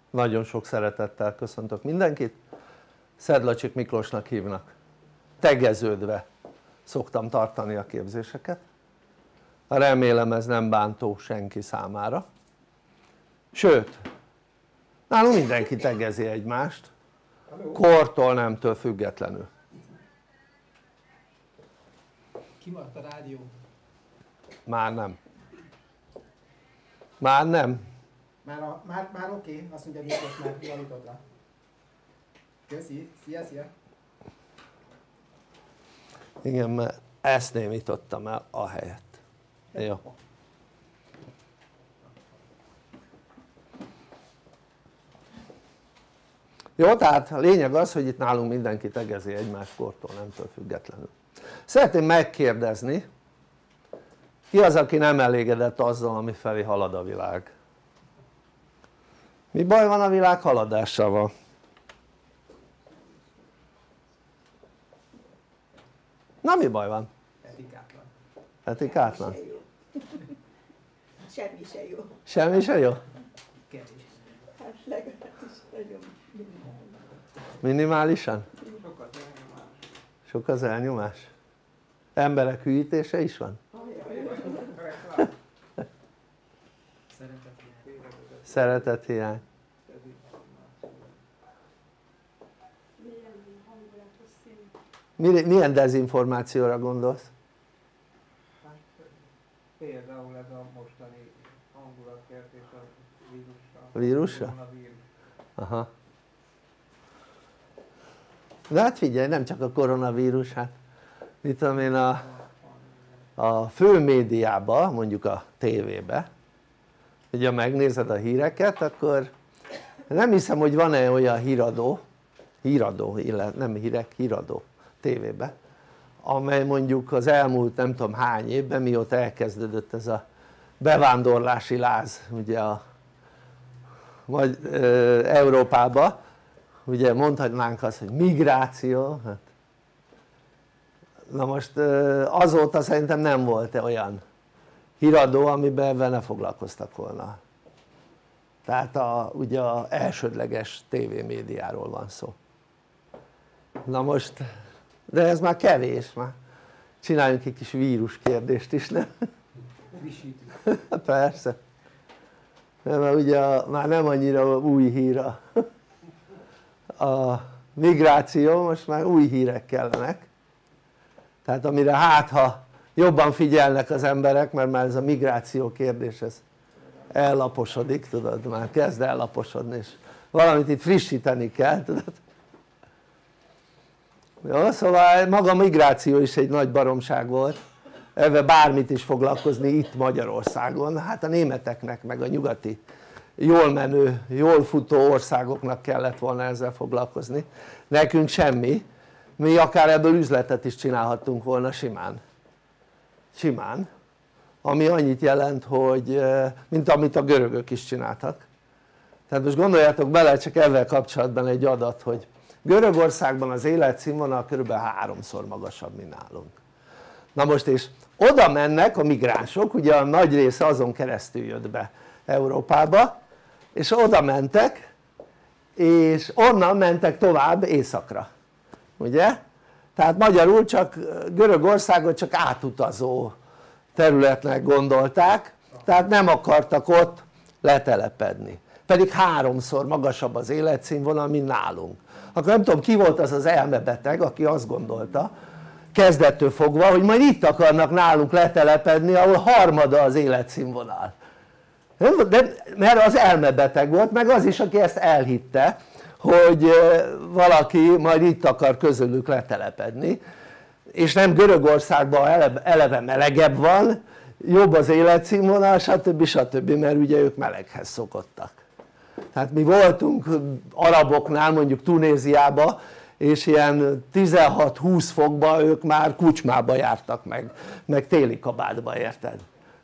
Nagyon sok szeretettel köszöntök mindenkit, Szedlacsik Miklósnak hívnak. Tegeződve szoktam tartani a képzéseket, remélem ez nem bántó senki számára, sőt nálunk mindenki tegezi egymást, kortól, nemtől függetlenül. Kimaradt a rádió? Már nem. Már nem. Már oké, azt mondja Miklós, már javított rá. Köszi, szia! Igen, mert ezt némítottam el a helyett. Jó. Jó, tehát a lényeg az, hogy itt nálunk mindenki tegezi egymást kortól, nemtől függetlenül. Szeretném megkérdezni, ki az, aki nem elégedett azzal, ami felé halad a világ? Mi baj van a világ haladásával? Na, mi baj van? Etikátlan. Etikátlan? Semmi se jó. Semmi se jó? Kevés. Hát legalábbis nagyon minimális. Minimálisan? Sokat elnyomás. Sok az elnyomás? Emberek hűítése is van? Szeretethiány. Milyen dezinformációra gondolsz? Például ez a mostani hangulatkeltés a vírussal. Vírussal? Aha. De hát figyelj, nem csak a koronavírus, hát mit tudom én, a fő médiában, mondjuk a tévébe, ugye megnézed a híreket, akkor nem hiszem, hogy van-e olyan híradó, nem hírek, híradó tévébe, amely mondjuk az elmúlt nem tudom hány évben, mióta elkezdődött ez a bevándorlási láz ugye Európában, ugye mondhatnánk azt, hogy migráció, hát. Na most azóta szerintem nem volt olyan híradó, amiben ebben ne foglalkoztak volna, tehát ugye az elsődleges tévémédiáról van szó. Na most, de ez már kevés, már csináljunk egy kis vírus kérdést is, nem? Frissítünk. Persze, mert ugye már nem annyira új hír a migráció, most már új hírek kellenek, tehát amire ha jobban figyelnek az emberek, mert már ez a migráció kérdés ez ellaposodik, tudod, már kezd ellaposodni, és valamit itt frissíteni kell, tudod. Jó, szóval maga a migráció is egy nagy baromság volt, ebben bármit is foglalkozni itt Magyarországon, hát a németeknek meg a nyugati jól menő, jól futó országoknak kellett volna ezzel foglalkozni, nekünk semmi, mi akár ebből üzletet is csinálhattunk volna simán, ami annyit jelent, hogy mint amit a görögök is csináltak. Tehát most gondoljátok bele csak ezzel kapcsolatban egy adat, hogy Görögországban az életszínvonal kb. 3-szor magasabb, mint nálunk. Na most és oda mennek a migránsok, ugye a nagy része azon keresztül jött be Európába, és oda mentek, és onnan mentek tovább északra, ugye? Tehát magyarul csak Görögországot csak átutazó területnek gondolták, tehát nem akartak ott letelepedni, pedig 3-szor magasabb az életszínvonal, mint nálunk. Akkor nem tudom ki volt az az elmebeteg, aki azt gondolta kezdettől fogva, hogy majd itt akarnak nálunk letelepedni, ahol harmada az életszínvonal. De, mert az elmebeteg volt, meg az is, aki ezt elhitte, hogy valaki majd itt akar közülük letelepedni, és nem Görögországban eleve melegebb van, jobb az életszínvonal, stb. Mert ugye ők meleghez szokottak. Tehát mi voltunk araboknál, mondjuk Tunéziába, és ilyen 16-20 fokba ők már kucsmába jártak meg téli kabátba, érted?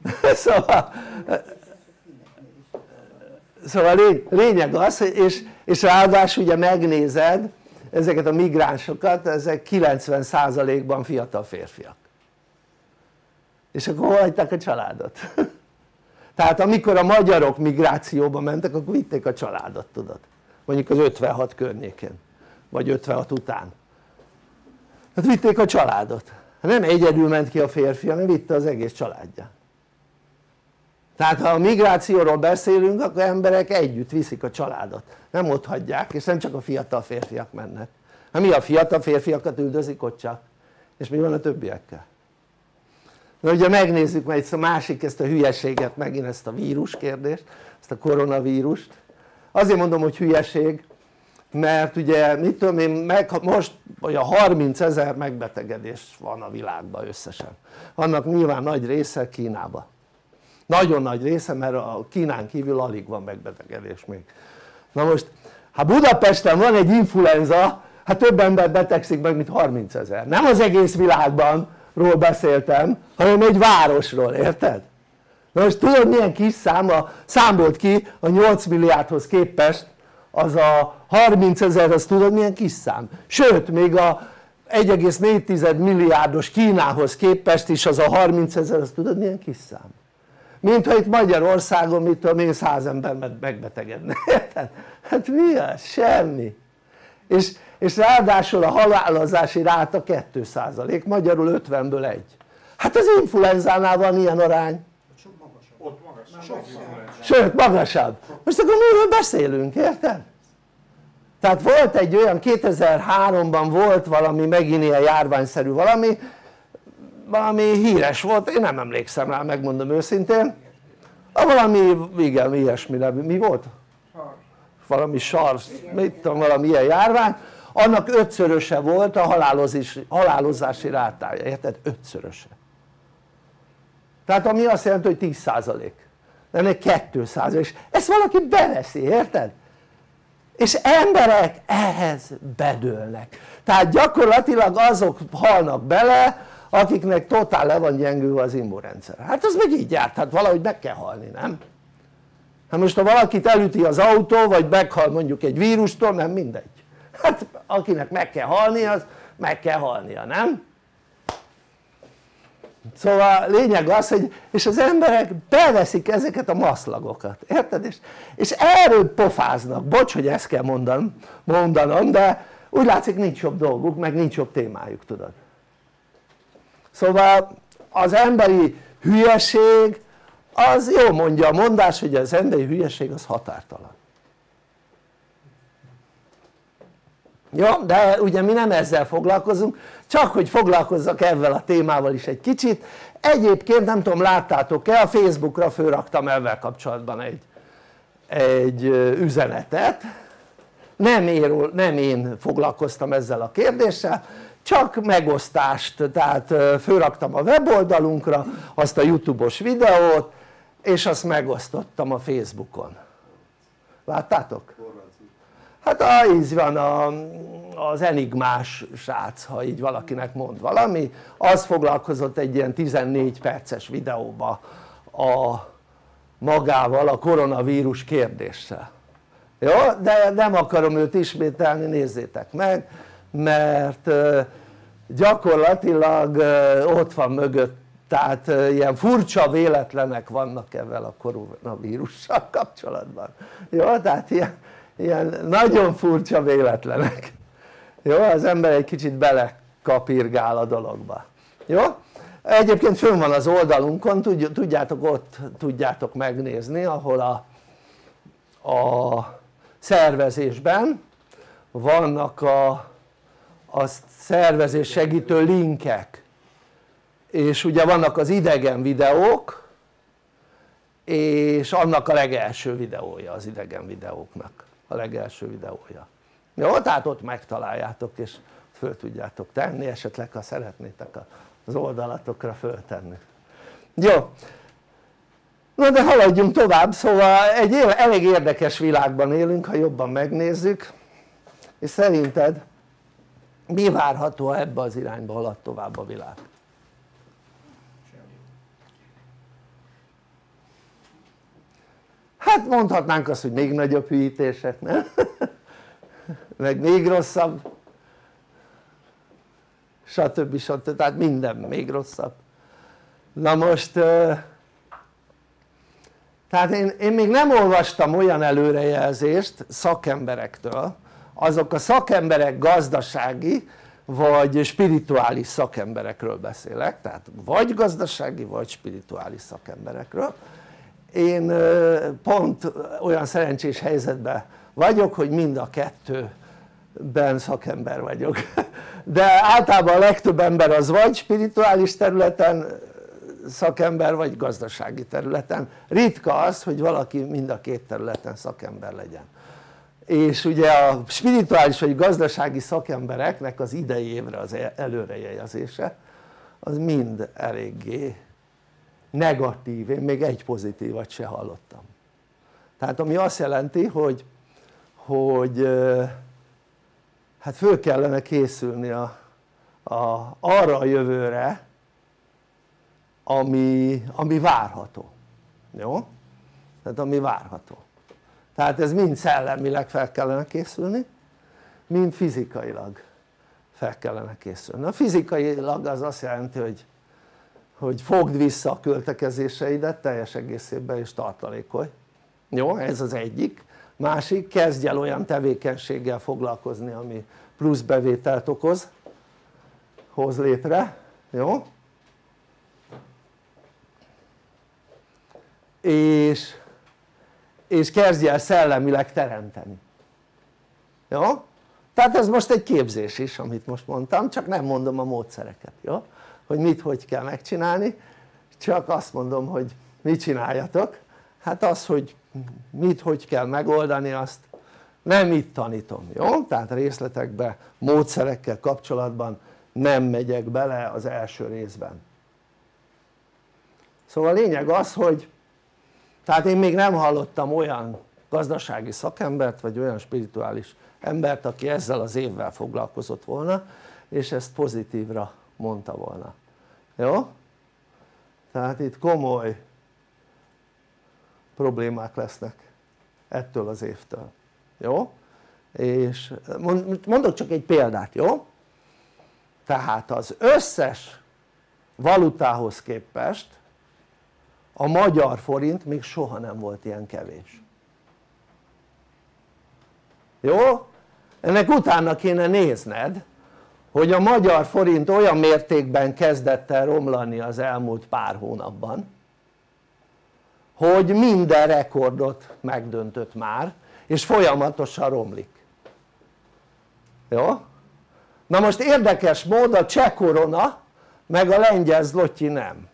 Szóval lényeg az, és ráadásul ugye megnézed ezeket a migránsokat, ezek 90%-ban fiatal férfiak, és akkor hol hagyták a családot? Tehát amikor a magyarok migrációba mentek, akkor vitték a családot, tudod, mondjuk az 56 környékén, vagy 56 után. Hát vitték a családot, nem egyedül ment ki a férfi, hanem vitte az egész családját. Tehát ha a migrációról beszélünk, akkor emberek együtt viszik a családot, nem ott hagyják, és nem csak a fiatal férfiak mennek. Hát mi a fiatal férfiakat üldözik ott csak? És mi van a többiekkel? Na ugye megnézzük majd a másik ezt a hülyeséget, megint ezt a vírus kérdést, ezt a koronavírust. Azért mondom, hogy hülyeség, mert ugye mit tudom én, most olyan 30 000 megbetegedés van a világban összesen. Vannak nyilván nagy része Kínában. Nagyon nagy része, mert a Kínán kívül alig van megbetegedés még. Na most, ha Budapesten van egy influenza, hát több ember betegszik meg, mint 30 000. Nem az egész világban ról beszéltem, hanem egy városról, érted? Na most tudod milyen kis számolt ki a 8 milliárdhoz képest, az a 30 000, az tudod milyen kis szám? Sőt, még a 1,4 milliárdos Kínához képest is az a 30 000, az tudod milyen kis szám? Mint ha itt Magyarországon, mit tudom én, 100 ember megbetegedne, érted? Hát mi az? Semmi. És ráadásul a halálozási ráta 2%, magyarul 50-ből 1. Hát az influenzánál van ilyen arány. Ott magasabb. Sőt, magasabb. Most akkor miről beszélünk, érted? Tehát volt egy olyan, 2003-ban volt valami megint ilyen járványszerű valami híres volt, én nem emlékszem rá, megmondom őszintén. Valami, igen, ilyesmi, mi volt? Valami SARS, mit tudom, valami ilyen járvány, annak 5-szöröse volt a halálozási rátája, érted? 5-szöröse. Tehát ami azt jelenti, hogy 10%, ennek 2%, és ezt valaki beveszi, érted? És emberek ehhez bedőlnek, tehát gyakorlatilag azok halnak bele, akiknek totál le van gyengülve az immunrendszer. Hát az meg így járt, hát valahogy meg kell halni, nem? Hát most ha valakit elüti az autó, vagy meghal mondjuk egy vírustól, nem mindegy. Hát akinek meg kell halni, az meg kell halnia, nem? Szóval lényeg az, hogy és az emberek beveszik ezeket a maszlagokat, érted? És erről pofáznak, bocs, hogy ezt kell mondanom, de úgy látszik nincs jobb dolguk, meg nincs jobb témájuk, tudod? Szóval az emberi hülyeség, az jól mondja a mondás, hogy az emberi hülyeség az határtalan. Jó, de ugye mi nem ezzel foglalkozunk, csak hogy foglalkozzak ezzel a témával is egy kicsit. Egyébként nem tudom, láttátok-e, a Facebookra fölraktam ezzel kapcsolatban egy üzenetet. Nem én foglalkoztam ezzel a kérdéssel, csak megosztást, tehát fölraktam a weboldalunkra azt a YouTube-os videót, és azt megosztottam a Facebookon. Láttátok? Hát így van az enigmás srác, ha így valakinek mond valami, az foglalkozott egy ilyen 14 perces videóba magával a koronavírus kérdéssel. Jó? De nem akarom őt ismételni, nézzétek meg, mert gyakorlatilag ott van mögött, tehát ilyen furcsa véletlenek vannak ezzel a koronavírussal kapcsolatban. Jó? Tehát ilyen nagyon furcsa véletlenek. Jó? Az ember egy kicsit belekapirgál a dologba. Jó? Egyébként fönn van az oldalunkon, tudjátok, ott tudjátok megnézni, ahol a szervezésben vannak a szervezés segítő linkek, és ugye vannak az idegen videók, és annak a legelső videója, az idegen videóknak a legelső videója. Jó, tehát ott megtaláljátok, és föl tudjátok tenni, esetleg ha szeretnétek az oldalatokra föltenni. Jó, na de haladjunk tovább, szóval egy elég érdekes világban élünk, ha jobban megnézzük, és szerinted mi várható, ha ebbe az irányba halad tovább a világ? Hát mondhatnánk azt, hogy még nagyobb hűítések, nem? Meg még rosszabb, stb. Tehát minden még rosszabb. Na most Tehát én még nem olvastam olyan előrejelzést szakemberektől, azok a szakemberek gazdasági vagy spirituális szakemberekről beszélek, tehát vagy gazdasági vagy spirituális szakemberekről. Én pont olyan szerencsés helyzetben vagyok, hogy mind a kettőben szakember vagyok, de általában a legtöbb ember az vagy spirituális területen szakember, vagy gazdasági területen. Ritka az, hogy valaki mind a két területen szakember legyen. És ugye a spirituális vagy gazdasági szakembereknek az idei évre az előrejelzése az mind eléggé negatív, én még egy pozitívat se hallottam. Tehát ami azt jelenti, hogy hát föl kellene készülni arra a jövőre, ami várható, jó? Tehát ami várható. Tehát ez mind szellemileg fel kellene készülni, mind fizikailag fel kellene készülni. A fizikailag az azt jelenti, hogy fogd vissza a költekezéseidet teljes egészében és tartalékolj, jó? Ez az egyik. Másik, kezdj el olyan tevékenységgel foglalkozni, ami plusz bevételt hoz létre, jó? És kezdj el szellemileg teremteni, jó? Tehát ez most egy képzés is, amit most mondtam, csak nem mondom a módszereket, jó? Hogy mit hogy kell megcsinálni, csak azt mondom, hogy mit csináljatok. Hát az, hogy mit hogy kell megoldani, azt nem itt tanítom, jó? Tehát részletekbe, módszerekkel kapcsolatban nem megyek bele az első részben. Szóval a lényeg az, hogy tehát én még nem hallottam olyan gazdasági szakembert vagy olyan spirituális embert, aki ezzel az évvel foglalkozott volna és ezt pozitívra mondta volna, jó? Tehát itt komoly problémák lesznek ettől az évtől, jó? És mondok csak egy példát, jó? Tehát az összes valutához képest a magyar forint még soha nem volt ilyen kevés, jó? Ennek utána kéne nézned, hogy a magyar forint olyan mértékben kezdett el romlani az elmúlt pár hónapban, hogy minden rekordot megdöntött már és folyamatosan romlik, jó? Na most érdekes mód a cseh korona meg a lengyel zlotyi nem.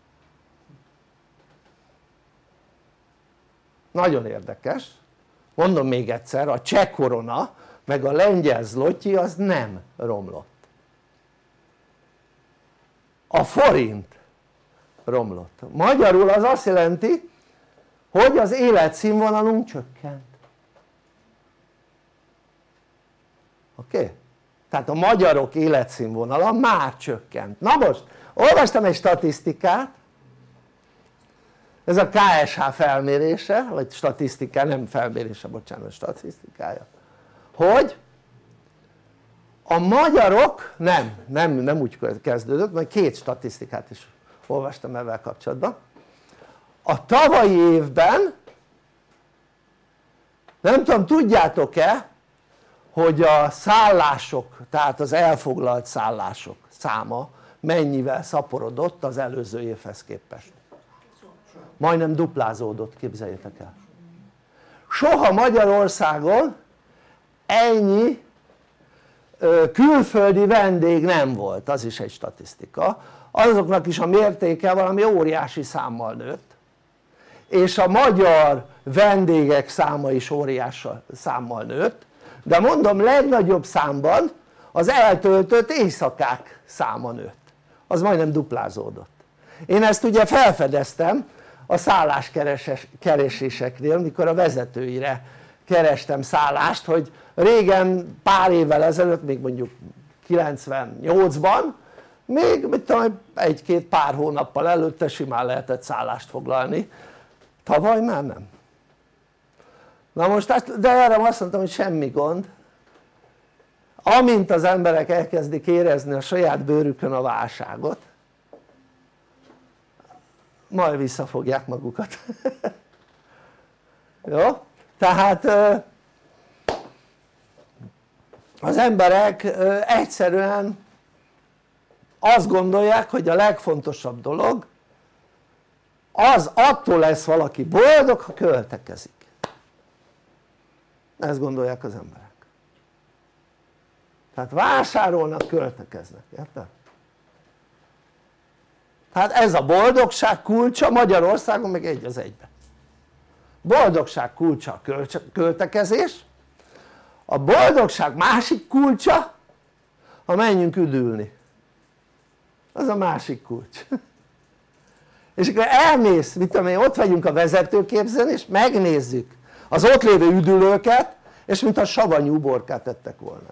Nagyon érdekes, mondom még egyszer, a cseh korona meg a lengyel zlotyi az nem romlott, a forint romlott. Magyarul az azt jelenti, hogy az életszínvonalunk csökkent, oké? Tehát a magyarok életszínvonala már csökkent. Na most olvastam egy statisztikát, ez a KSH felmérése, vagy statisztika, nem felmérése, bocsánat, statisztikája, hogy a magyarok, nem úgy kezdődött, majd két statisztikát is olvastam ezzel kapcsolatban, a tavalyi évben, nem tudom, tudjátok-e, hogy a szállások, tehát az elfoglalt szállások száma mennyivel szaporodott az előző évhez képest? Majdnem duplázódott, képzeljétek el. Soha Magyarországon ennyi külföldi vendég nem volt, az is egy statisztika. Azoknak is a mértéke valami óriási számmal nőtt, és a magyar vendégek száma is óriási számmal nőtt, de mondom, legnagyobb számban az eltöltött éjszakák száma nőtt, az majdnem duplázódott. Én ezt ugye felfedeztem a szálláskereséseknél, mikor a vezetőire kerestem szállást, hogy régen pár évvel ezelőtt, még mondjuk 98-ban, még mit tudom, egy-két pár hónappal előtte simán lehetett szállást foglalni, tavaly már nem. Na most, de erre azt mondtam, hogy semmi gond, amint az emberek elkezdik érezni a saját bőrükön a válságot, majd visszafogják magukat. Jó? Tehát az emberek egyszerűen azt gondolják, hogy a legfontosabb dolog az attól lesz valaki boldog, ha költekezik. Ezt gondolják az emberek. Tehát vásárolnak, költekeznek, érted? Tehát ez a boldogság kulcsa Magyarországon meg egy az egyben. Boldogság kulcsa a költekezés, a boldogság másik kulcsa ha menjünk üdülni, az a másik kulcs. És akkor elmész, mit tudom én, ott vagyunk a vezetőképzőn és megnézzük az ott lévő üdülőket, és mintha savanyú uborkát ettek volna.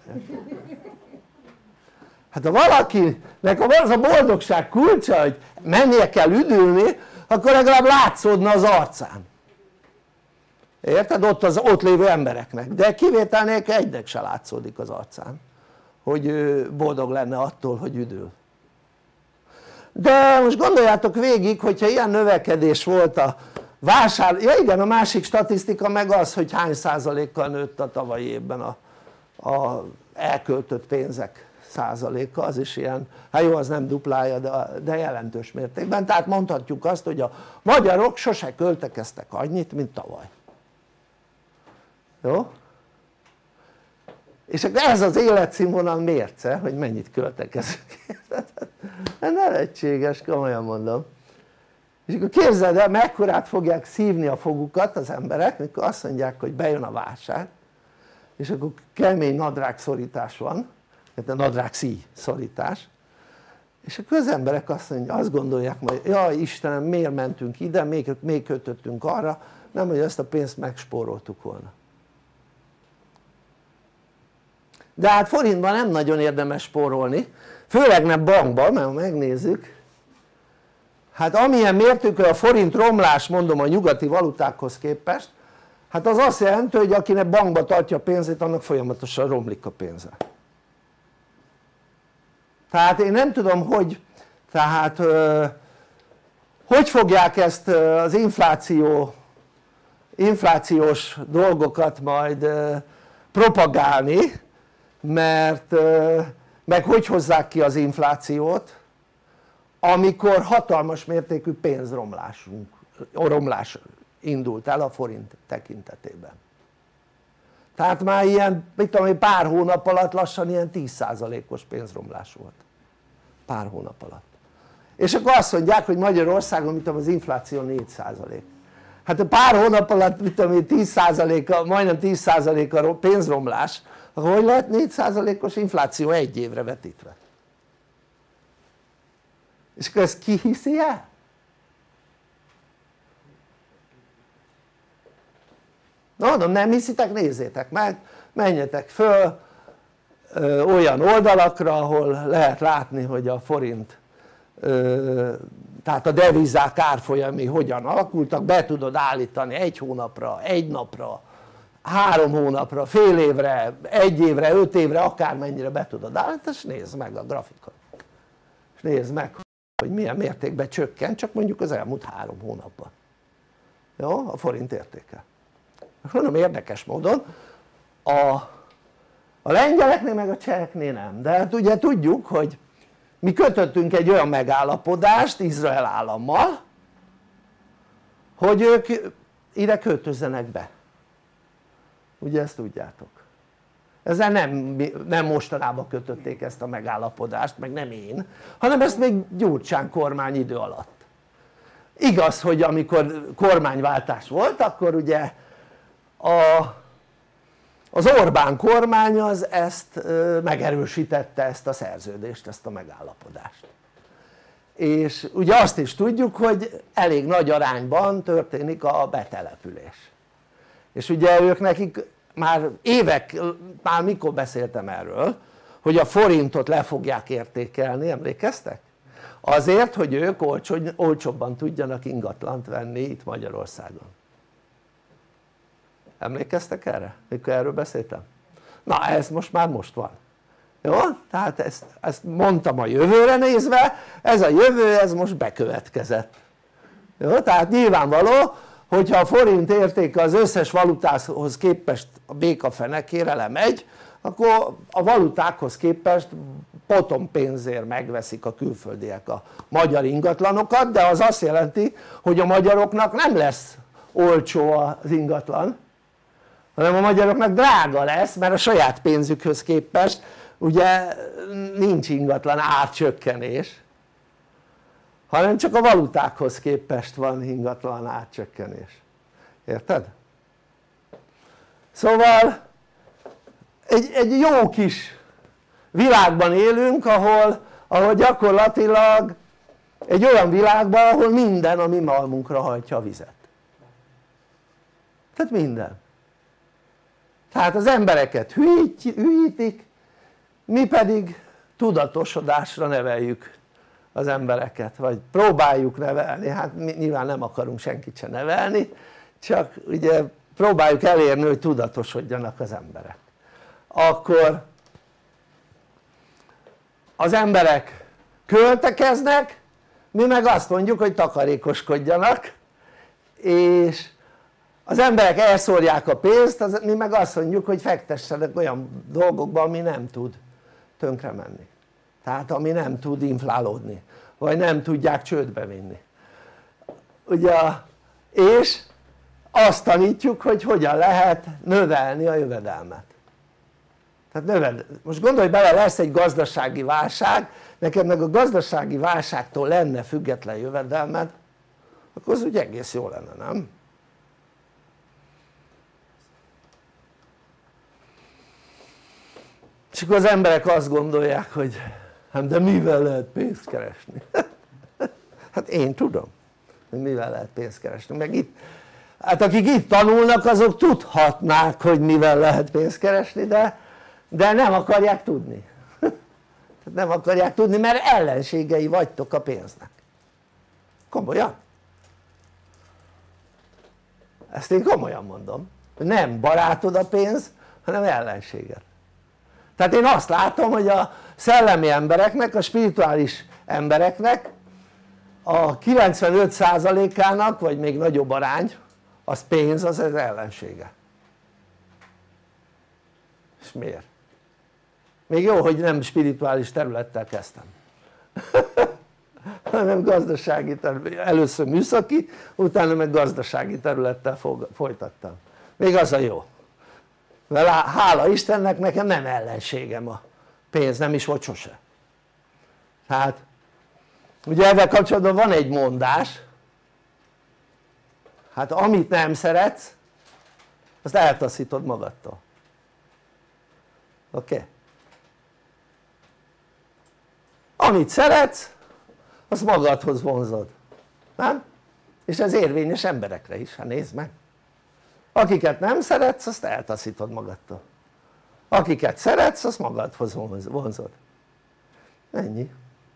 Hát ha valakinek az a boldogság kulcsa, hogy mennie kell üdülni, akkor legalább látszódna az arcán. Érted? Ott az ott lévő embereknek, de kivétel nélkül egynek se látszódik az arcán, hogy ő boldog lenne attól, hogy üdül. De most gondoljátok végig, hogyha ilyen növekedés volt a ja igen, a másik statisztika meg az, hogy hány százalékkal nőtt a tavalyi évben a elköltött pénzek százaléka, az is ilyen, hát jó, az nem duplája, de jelentős mértékben, tehát mondhatjuk azt, hogy a magyarok sose költekeztek annyit, mint tavaly. Jó? És akkor ez az életszínvonal mérce, hogy mennyit költekezünk. Nevetséges, komolyan mondom. És akkor képzeld el, mekkorát fogják szívni a fogukat az emberek, mikor azt mondják, hogy bejön a válság, és akkor kemény nadrágszorítás van, tehát a nadrágszíj szorítás, és akkor az emberek azt gondolják majd, jaj Istenem, miért mentünk ide, még kötöttünk arra, nem, hogy ezt a pénzt megspóroltuk volna. De hát forintban nem nagyon érdemes spórolni, főleg nem bankban, mert megnézzük, hát amilyen mértékű a forint romlás, mondom, a nyugati valutákhoz képest, hát az azt jelenti, hogy akinek bankba tartja a pénzét, annak folyamatosan romlik a pénze. Tehát én nem tudom, hogy hogy fogják ezt az inflációs dolgokat majd propagálni, mert meg hogy hozzák ki az inflációt, amikor hatalmas mértékű pénzromlás indult el a forint tekintetében. Tehát már ilyen, mit tudom én, pár hónap alatt lassan ilyen 10%-os pénzromlás volt. Pár hónap alatt. És akkor azt mondják, hogy Magyarországon, mit tudom, az infláció 4%. Hát a pár hónap alatt, mit tudom én, 10%-a, majdnem 10%-a pénzromlás, akkor hogy lehet 4%-os infláció egy évre vetítve? És akkor ezt ki hiszi el? Mondom, nem hiszitek, nézzétek meg, menjetek föl olyan oldalakra, ahol lehet látni, hogy a forint, tehát a devizák árfolyamai hogyan alakultak, be tudod állítani egy hónapra, egy napra, 3 hónapra, fél évre, 1 évre, 5 évre, akármennyire be tudod állítani, és nézd meg a grafikon. És nézd meg, hogy milyen mértékben csökkent, csak mondjuk az elmúlt 3 hónapban. Jó? A forint értéke. Mondom, érdekes módon a lengyeleknél meg a cseheknél nem, de hát ugye tudjuk, hogy mi kötöttünk egy olyan megállapodást Izrael állammal, hogy ők ide költözzenek be, ugye ezt tudjátok. Ezzel nem mostanában kötötték ezt a megállapodást, meg nem én, hanem ezt még Gyurcsány kormány idő alatt. Igaz, hogy amikor kormányváltás volt, akkor ugye az Orbán kormány az ezt megerősítette, ezt a szerződést, ezt a megállapodást. És ugye azt is tudjuk, hogy elég nagy arányban történik a betelepülés. És ugye ők nekik már már mikor beszéltem erről, hogy a forintot le fogják értékelni, emlékeztek? Azért, hogy ők olcsóbban tudjanak ingatlant venni itt Magyarországon. Emlékeztek erre? Mikor erről beszéltem? Na ez most van. Jó? Tehát ezt mondtam a jövőre nézve, ez a jövő ez most bekövetkezett. Jó? Tehát nyilvánvaló, hogyha a forint értéke az összes valutához képest a béka fenekére lemegy, akkor a valutákhoz képest potompénzért megveszik a külföldiek a magyar ingatlanokat, de az azt jelenti, hogy a magyaroknak nem lesz olcsó az ingatlan, hanem a magyaroknak drága lesz, mert a saját pénzükhöz képest ugye nincs ingatlan árcsökkenés, hanem csak a valutákhoz képest van ingatlan árcsökkenés, érted? Szóval egy jó kis világban élünk, ahol gyakorlatilag egy olyan világban, ahol minden a mi malmunkra hajtja a vizet, tehát minden, tehát az embereket hülyítik, mi pedig tudatosodásra neveljük az embereket, vagy próbáljuk nevelni, hát nyilván nem akarunk senkit se nevelni, csak ugye próbáljuk elérni, hogy tudatosodjanak az emberek. Akkor az emberek költekeznek, mi meg azt mondjuk, hogy takarékoskodjanak, és az emberek elszórják a pénzt, mi meg azt mondjuk, hogy fektessenek olyan dolgokba, ami nem tud tönkre menni, tehát ami nem tud inflálódni, vagy nem tudják csődbe vinni, ugye, és azt tanítjuk, hogy hogyan lehet növelni a jövedelmet. Tehát most gondolj bele, lesz egy gazdasági válság, neked meg a gazdasági válságtól lenne független jövedelmed, akkor az úgy egész jó lenne, nem? És akkor az emberek azt gondolják, hogy hát de mivel lehet pénzt keresni? Hát én tudom, hogy mivel lehet pénzt keresni, meg itt, hát akik itt tanulnak, azok tudhatnák, hogy mivel lehet pénzt keresni, de nem akarják tudni. Nem akarják tudni, mert ellenségei vagytok a pénznek. Komolyan? Ezt én komolyan mondom, hogy nem barátod a pénz, hanem ellenséged. Tehát én azt látom, hogy a szellemi embereknek, a spirituális embereknek a 95%-ának, vagy még nagyobb arány, az pénz, az ellensége. És miért? Még jó, hogy nem spirituális területtel kezdtem hanem gazdasági terület, először műszaki, utána meg gazdasági területtel folytattam, még az a jó, mert hála Istennek nekem nem ellenségem a pénz, nem is volt sose. Tehát ugye ezzel kapcsolatban van egy mondás, hát amit nem szeretsz azt eltaszítod magadtól, oké? Amit szeretsz azt magadhoz vonzod, nem? És ez érvényes emberekre is, hát nézd meg, akiket nem szeretsz azt eltaszítod magadtól, akiket szeretsz azt magadhoz vonzod, ennyi.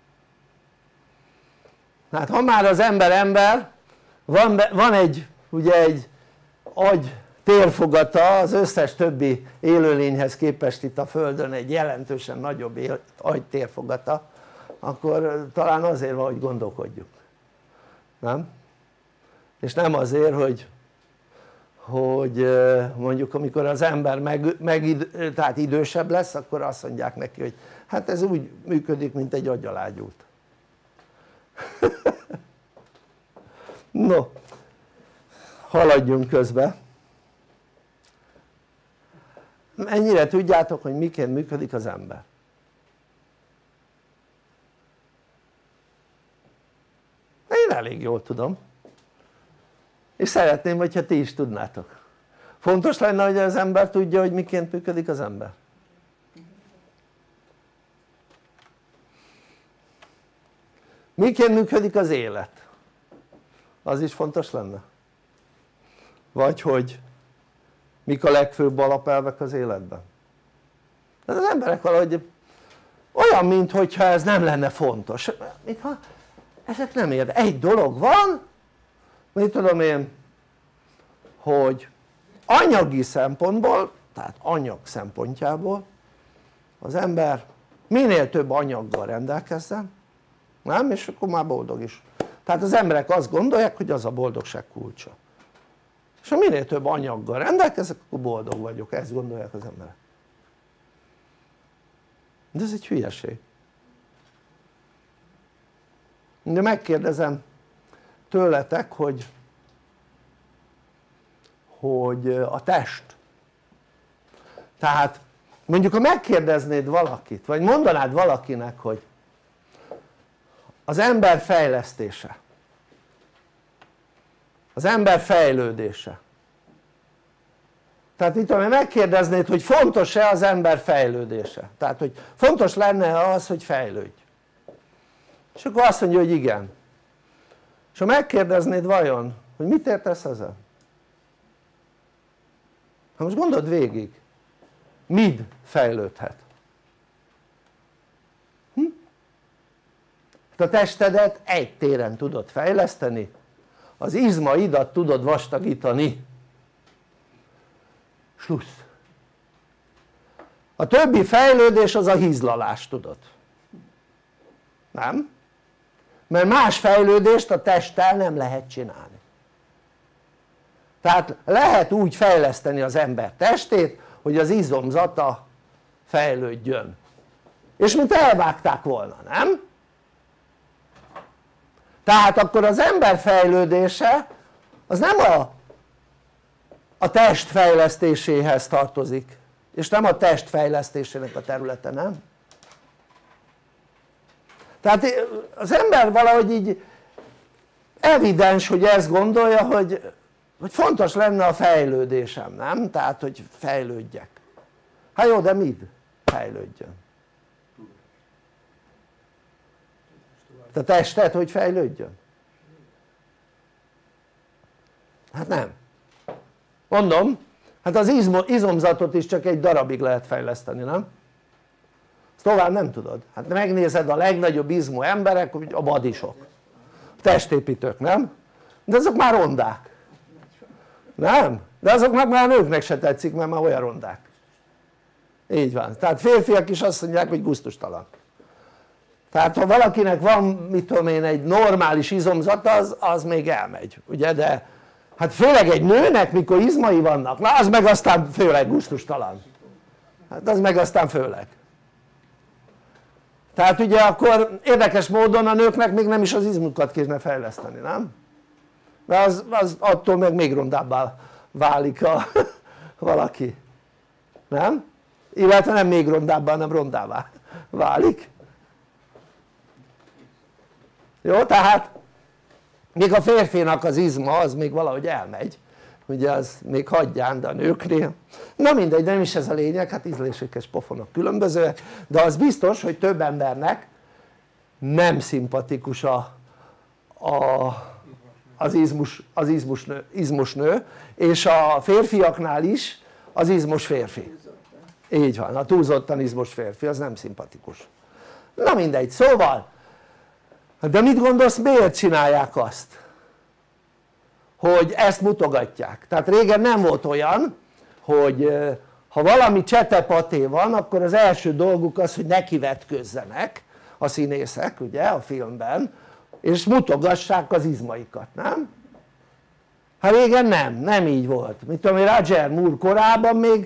Hát ha már az ember van egy ugye egy agy térfogata az összes többi élőlényhez képest itt a Földön, egy jelentősen nagyobb agy térfogata, akkor talán azért van, hogy gondolkodjuk, nem? És nem azért, hogy mondjuk amikor az ember tehát idősebb lesz, akkor azt mondják neki, hogy hát ez úgy működik, mint egy agyalágyút. No, haladjunk közbe. Ennyire tudjátok, hogy miként működik az ember? Én elég jól tudom, és szeretném, hogyha ti is tudnátok. Fontos lenne, hogy az ember tudja, hogy miként működik az ember. Miként működik az élet? Az is fontos lenne? Vagy hogy mik a legfőbb alapelvek az életben? De az emberek valahogy olyan, mintha ez nem lenne fontos, mintha ezek nem érdekel. Egy dolog van, mit tudom én, hogy anyagi szempontból, tehát anyag szempontjából az ember minél több anyaggal rendelkezzen, nem? És akkor már boldog is. Tehát az emberek azt gondolják, hogy az a boldogság kulcsa. És ha minél több anyaggal rendelkezek, akkor boldog vagyok, ezt gondolják az emberek. De ez egy hülyeség. De megkérdezem tőletek, hogy a test, tehát mondjuk ha megkérdeznéd valakit, vagy mondanád valakinek, hogy az ember fejlesztése, az ember fejlődése, tehát itt megkérdeznéd, hogy fontos-e az ember fejlődése, tehát hogy fontos lenne az, hogy fejlődj, és akkor azt mondja, hogy igen. És ha megkérdeznéd vajon, hogy mit értesz ezen? Ha most gondold végig, mid fejlődhet? A testedet egy téren tudod fejleszteni, az izmaidat tudod vastagítani, slussz. A többi fejlődés az a hízlalás, tudod, nem? Mert más fejlődést a testtel nem lehet csinálni. Tehát lehet úgy fejleszteni az ember testét, hogy az izomzata fejlődjön, és mint elvágták volna, nem? Tehát akkor az ember fejlődése az nem a test fejlesztéséhez tartozik, és nem a test fejlesztésének a területe, nem? Tehát az ember valahogy így evidens, hogy ezt gondolja, hogy fontos lenne a fejlődésem, nem? Tehát hogy fejlődjek. Hát jó, de mit fejlődjön? A tested hogy fejlődjön? Hát nem. Mondom, hát az izomzatot is csak egy darabig lehet fejleszteni, nem? Ezt tovább nem tudod. Hát megnézed a legnagyobb izmú emberek, a badisok, a testépítők, nem? De azok már rondák, nem? De azoknak már a nőknek se tetszik, mert már olyan rondák. Így van. Tehát férfiak is azt mondják, hogy gusztustalan. Tehát ha valakinek van, mit tudom én, egy normális izomzata, az még elmegy, ugye? De hát főleg egy nőnek, mikor izmai vannak, na az meg aztán főleg gusztustalan. Hát az meg aztán főleg. Tehát ugye akkor érdekes módon a nőknek még nem is az izmukat kéne fejleszteni, nem? Mert az attól meg még rondábbá válik valaki, nem? Illetve nem még rondábbá, hanem rondává válik. Jó, tehát még a férfinak az izma az még valahogy elmegy, ugye az még hagyján, de a nőknél, na mindegy, nem is ez a lényeg, hát ízlésekes pofonok különbözőek, de az biztos, hogy több embernek nem szimpatikus az izmus nő, és a férfiaknál is az izmos férfi. Így van, a túlzottan izmos férfi, az nem szimpatikus. Na mindegy, szóval, de mit gondolsz, miért csinálják azt, hogy ezt mutogatják? Tehát régen nem volt olyan, hogy ha valami csetepaté van, akkor az első dolguk az, hogy nekivetközzenek a színészek, ugye, a filmben, és mutogassák az izmaikat, nem? Hát régen nem így volt. Mit tudom én, Roger Moore korában még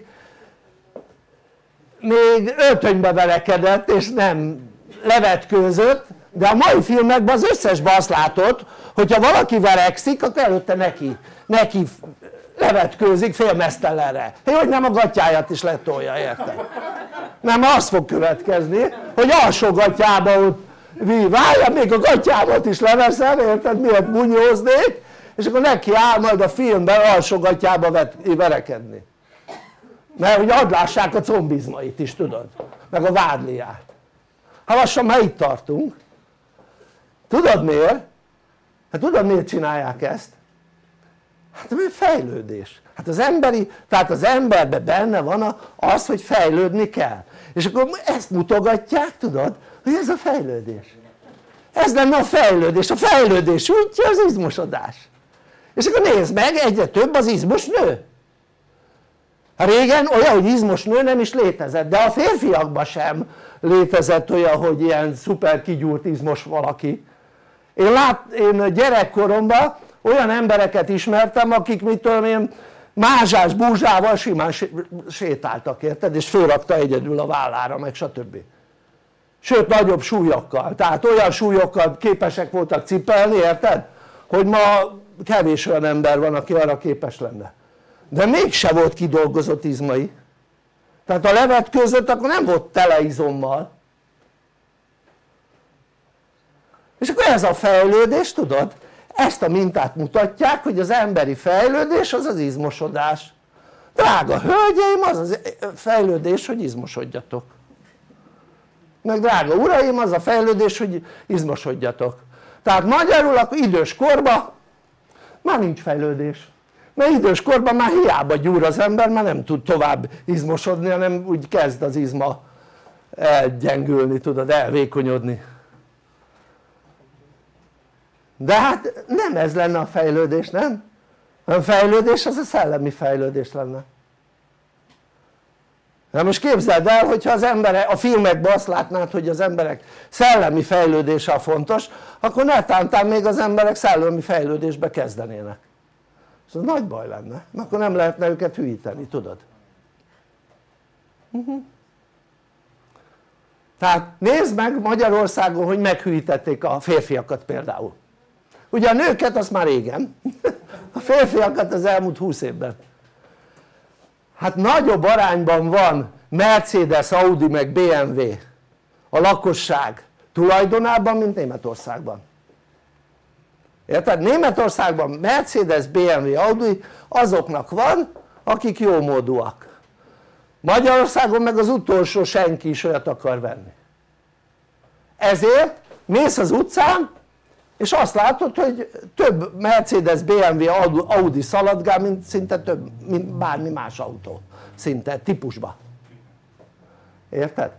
öltönybe verekedett és nem levetkőzött, de a mai filmekben az összesben azt látod, hogyha valaki verekszik, akkor előtte neki levetkőzik félmeztelenre. Hogy nem a gatyáját is letolja, érted? Nem, az fog következni, hogy alsó gatyába ott várja, még a gatyámat is leveszem, érted, miért bunyóznék, és akkor neki áll majd a filmben alsó gatyába verekedni. Mert hogy adlássák a combizmait is, tudod, meg a vádliát. Hát lassan már itt tartunk. Tudod miért? Hát tudod miért csinálják ezt? Hát mert fejlődés. Hát tehát az emberben benne van az, hogy fejlődni kell. És akkor ezt mutogatják, tudod, hogy ez a fejlődés. Ez lenne a fejlődés útja az izmosodás. És akkor nézd meg, egyre több az izmos nő. Hát régen olyan, hogy izmos nő nem is létezett, de a férfiakban sem létezett olyan, hogy ilyen szuper kigyúrt izmos valaki. Én gyerekkoromban olyan embereket ismertem, akik mit tudom én mázsás búzsával simán sétáltak, érted? És fölrakta egyedül a vállára, meg stb. Sőt nagyobb súlyokkal, tehát olyan súlyokkal képesek voltak cipelni, érted? Hogy ma kevés olyan ember van, aki arra képes lenne, de mégse volt kidolgozott izmai, tehát a levetkőzött akkor nem volt tele izommal. És akkor ez a fejlődés, tudod, ezt a mintát mutatják, hogy az emberi fejlődés az az izmosodás. Drága hölgyeim, az az fejlődés, hogy izmosodjatok, meg drága uraim, az a fejlődés, hogy izmosodjatok. Tehát magyarul akkor idős korban már nincs fejlődés, mert idős korban már hiába gyúr az ember, már nem tud tovább izmosodni, hanem úgy kezd az izma elgyengülni, tudod, elvékonyodni. De hát nem ez lenne a fejlődés, nem? A fejlődés az a szellemi fejlődés lenne. Na most képzeld el, hogyha az emberek, a filmekben azt látnád, hogy az emberek szellemi fejlődése a fontos, akkor netántán még az emberek szellemi fejlődésbe kezdenének. És az nagy baj lenne, akkor nem lehetne őket hülyíteni, tudod? Tehát nézd meg Magyarországon, hogy meghűítették a férfiakat például. Ugye a nőket azt már régen, a férfiakat az elmúlt 20 évben. Hát nagyobb arányban van Mercedes, Audi meg BMW a lakosság tulajdonában, mint Németországban. Érted? Németországban Mercedes, BMW, Audi azoknak van, akik jómódúak. Magyarországon meg az utolsó senki is olyat akar venni. Ezért mész az utcán, és azt látod, hogy több Mercedes, BMW, Audi szaladgál, mint szinte több, mint bármi más autó, szinte típusban. Érted?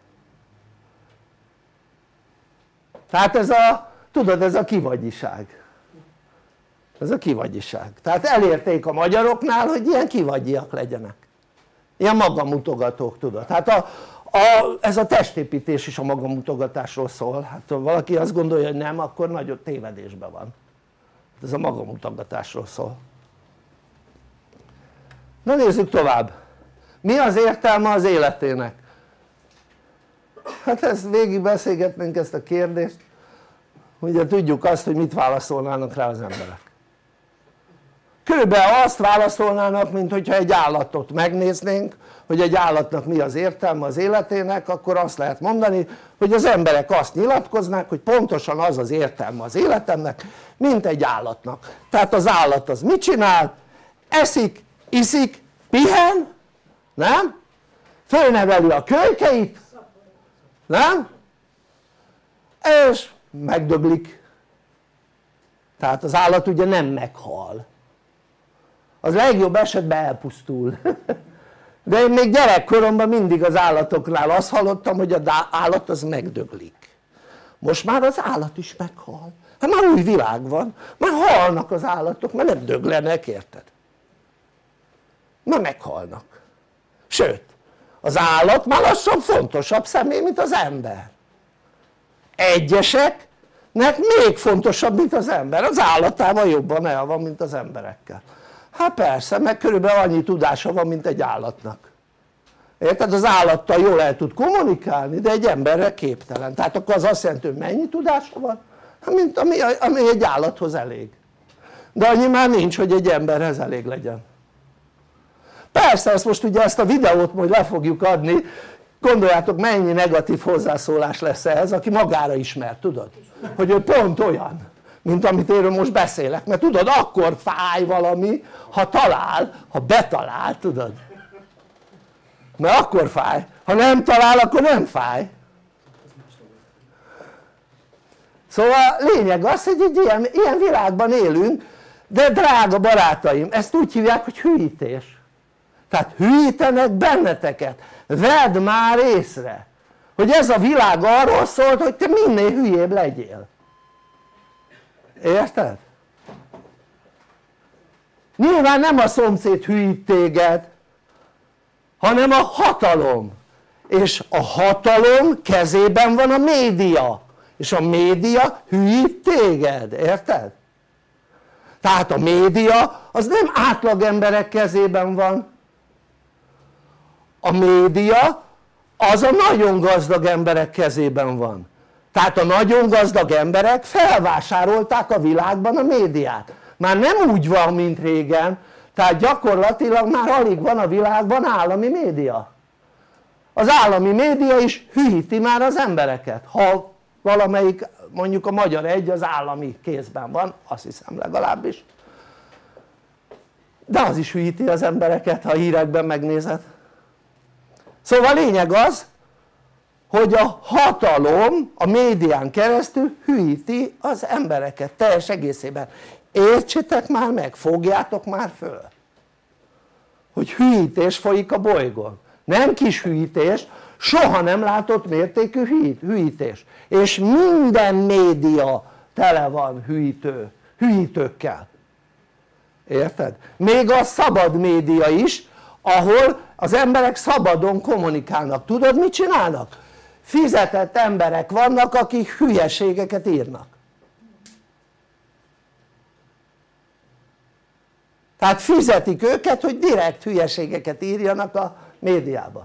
Tehát ez a, tudod, ez a kivagyiság. Ez a kivagyiság. Tehát elérték a magyaroknál, hogy ilyen kivagyiak legyenek. Ilyen magamutogatók, tudod. Hát ez a testépítés is a magamutogatásról szól. Hát ha valaki azt gondolja, hogy nem, akkor nagyon tévedésben van. Ez a magamutogatásról szól. Na nézzük tovább. Mi az értelme az életének? Hát ezt végig beszélgetnénk ezt a kérdést, ugye tudjuk azt, hogy mit válaszolnának rá az emberek. Körülbelül azt válaszolnának, mint hogyha egy állatot megnéznénk, hogy egy állatnak mi az értelme az életének, akkor azt lehet mondani, hogy az emberek azt nyilatkoznák, hogy pontosan az az értelme az életemnek, mint egy állatnak. Tehát az állat az mit csinál? Eszik, iszik, pihen, nem? Fölneveli a kölykeit, nem? És megdöglik. Tehát az állat ugye nem meghal, az legjobb esetben elpusztul. De én még gyerekkoromban mindig az állatoknál azt hallottam, hogy az állat az megdöglik. Most már az állat is meghal. Hát már új világ van, már halnak az állatok, már nem döglenek, érted? Már meghalnak. Sőt, az állat már lassan fontosabb személy, mint az ember. Egyeseknek még fontosabb, mint az ember. Az állatával jobban el van, mint az emberekkel. Hát persze, meg körülbelül annyi tudása van, mint egy állatnak. Érted? Az állattal jól el tud kommunikálni, de egy emberrel képtelen. Tehát akkor az azt jelenti, hogy mennyi tudása van? Mint ami egy állathoz elég. De annyi már nincs, hogy egy emberhez elég legyen. Persze, ezt a videót majd le fogjuk adni, gondoljátok mennyi negatív hozzászólás lesz ehhez, aki magára ismer, tudod? Hogy ő pont olyan, mint amit én most beszélek, mert tudod, akkor fáj valami, ha betalál, tudod? Mert akkor fáj, ha nem talál, akkor nem fáj. Szóval lényeg az, hogy egy ilyen világban élünk, de drága barátaim, ezt úgy hívják, hogy hülyítés. Tehát hülyítenek benneteket, vedd már észre, hogy ez a világ arról szólt, hogy te minél hülyébb legyél. Érted? Nyilván nem a szomszéd hülyít téged, hanem a hatalom, és a hatalom kezében van a média, és a média hülyít téged, érted? Tehát a média az nem átlag emberek kezében van, a média az a nagyon gazdag emberek kezében van. Tehát a nagyon gazdag emberek felvásárolták a világban a médiát. Már nem úgy van, mint régen, tehát gyakorlatilag már alig van a világban állami média. Az állami média is hűíti már az embereket, ha valamelyik, mondjuk a Magyar Egy az állami kézben van, azt hiszem legalábbis, de az is hűíti az embereket, ha hírekben megnézed. Szóval a lényeg az, hogy a hatalom a médián keresztül hűíti az embereket teljes egészében. Értsétek már meg, fogjátok már föl, hogy hűítés folyik a bolygón. Nem kis hűítés, soha nem látott mértékű hűítés. És minden média tele van hűítőkkel. Érted? Még a szabad média is, ahol az emberek szabadon kommunikálnak. Tudod mit csinálnak? Fizetett emberek vannak, akik hülyeségeket írnak. Tehát fizetik őket, hogy direkt hülyeségeket írjanak a médiába.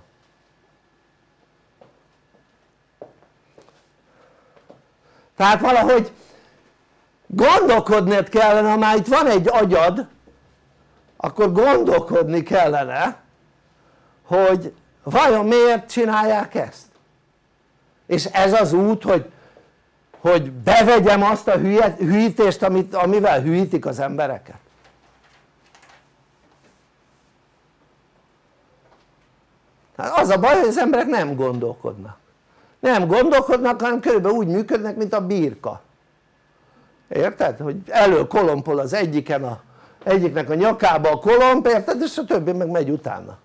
Tehát valahogy gondolkodnod kellene, ha már itt van egy agyad, akkor gondolkodni kellene, hogy vajon miért csinálják ezt? És ez az út, hogy bevegyem azt a hűítést, amivel hűítik az embereket. Hát az a baj, hogy az emberek nem gondolkodnak. Nem gondolkodnak, hanem körülbelül úgy működnek, mint a birka. Érted? Hogy előkolompol az egyiknek a nyakába a kolomb, érted? És a többi meg megy utána.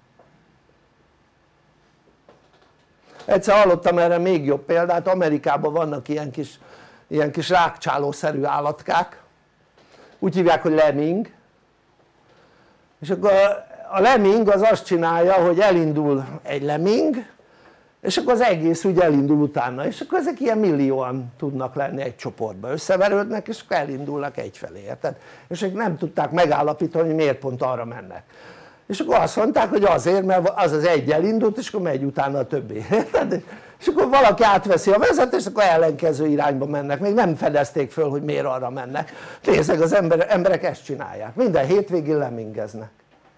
Egyszer hallottam erre még jobb példát, Amerikában vannak ilyen kis rákcsálószerű állatkák, úgy hívják, hogy lemming, és akkor a lemming az azt csinálja, hogy elindul egy lemming, és akkor az egész úgy elindul utána, és akkor ezek ilyen millióan tudnak lenni egy csoportba, összeverődnek, és akkor elindulnak egyfelé, érted? És ők nem tudták megállapítani, hogy miért pont arra mennek. És akkor azt mondták, hogy azért, mert az egy elindult, és akkor megy utána a többi, érted? És akkor valaki átveszi a vezetést, és akkor ellenkező irányba mennek, még nem fedezték föl, hogy miért arra mennek. Nézzek, az emberek ezt csinálják, minden hétvégén lemingeznek.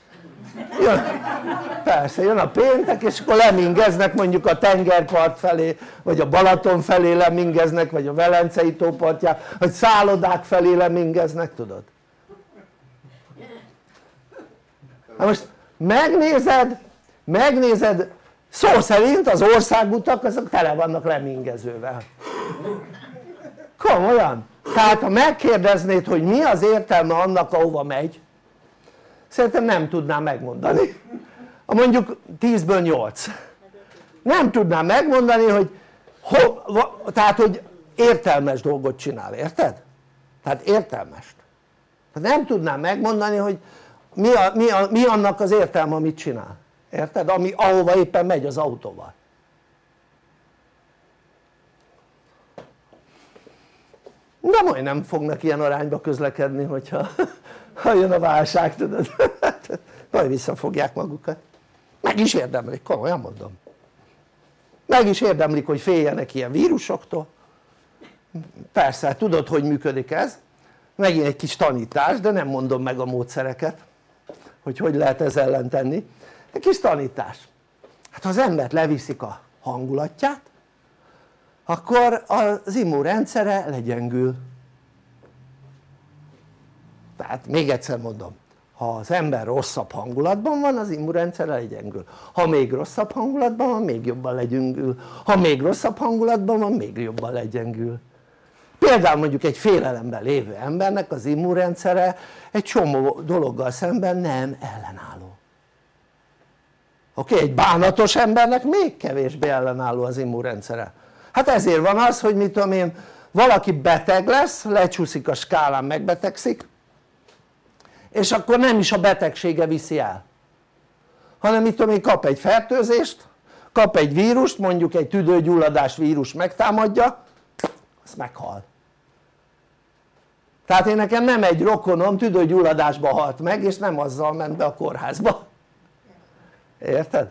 Persze, jön a péntek, és akkor lemingeznek mondjuk a tengerpart felé, vagy a Balaton felé lemingeznek, vagy a Velencei tó partján, vagy szállodák felé lemingeznek, tudod? Na most megnézed, szó szerint az országutak azok tele vannak lemingezővel. Komolyan? Tehát ha megkérdeznéd, hogy mi az értelme annak, ahova megy, szerintem nem tudnám megmondani. Mondjuk 10-ből 8. Nem tudnám megmondani, hogy hogy értelmes dolgot csinál, érted? Tehát értelmest. Tehát nem tudnám megmondani, hogy mi annak az értelme, amit csinál, érted? Ahova éppen megy az autóval. De majd nem fognak ilyen arányba közlekedni, hogyha jön a válság, tudod? Majd visszafogják magukat. Meg is érdemlik, komolyan mondom. Meg is érdemlik, hogy féljenek ilyen vírusoktól. Persze, tudod, hogy működik ez? Megint egy kis tanítás, de nem mondom meg a módszereket, hogy lehet ez ellen tenni. Egy kis tanítás. Hát ha az embert leviszik a hangulatját, akkor az immunrendszere legyengül. Tehát még egyszer mondom, ha az ember rosszabb hangulatban van, az immunrendszere legyengül. Ha még rosszabb hangulatban van, még jobban legyengül. Ha még rosszabb hangulatban van, még jobban legyengül. Például mondjuk egy félelemben lévő embernek az immunrendszere egy csomó dologgal szemben nem ellenálló. Oké? Egy bánatos embernek még kevésbé ellenálló az immunrendszere. Hát ezért van az, hogy mit tudom én, valaki beteg lesz, lecsúszik a skálán, megbetegszik, és akkor nem is a betegsége viszi el, hanem mit tudom én, kap egy fertőzést, kap egy vírust, mondjuk egy tüdőgyulladás vírus megtámadja, az meghal. Tehát én nekem nem egy rokonom tüdőgyulladásba halt meg és nem azzal ment be a kórházba, érted?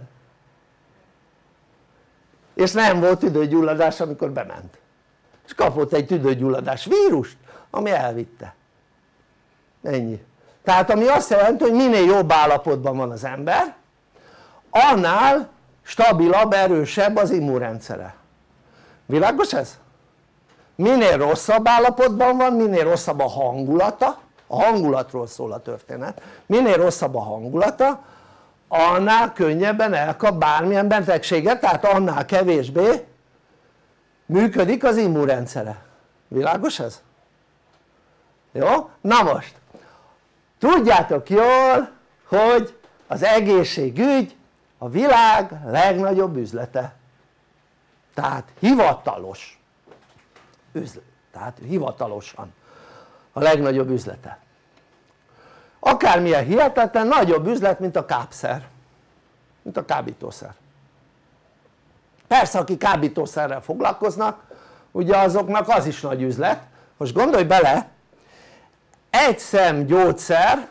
És nem volt tüdőgyulladás amikor bement, és kapott egy tüdőgyulladás vírust ami elvitte, ennyi. Tehát ami azt jelenti hogy minél jobb állapotban van az ember annál stabilabb, erősebb az immunrendszere. Világos ez? Minél rosszabb állapotban van, minél rosszabb a hangulata, a hangulatról szól a történet, minél rosszabb a hangulata annál könnyebben elkap bármilyen betegséget, tehát annál kevésbé működik az immunrendszere. Világos ez? Jó? Na most tudjátok jól hogy az egészségügy a világ legnagyobb üzlete, tehát hivatalos üzlet, tehát hivatalosan a legnagyobb üzlete. Akármilyen hihetetlen nagyobb üzlet mint a kábszer, mint a kábítószer. Persze aki kábítószerrel foglalkoznak ugye azoknak az is nagy üzlet. Most gondolj bele, egy szem gyógyszer,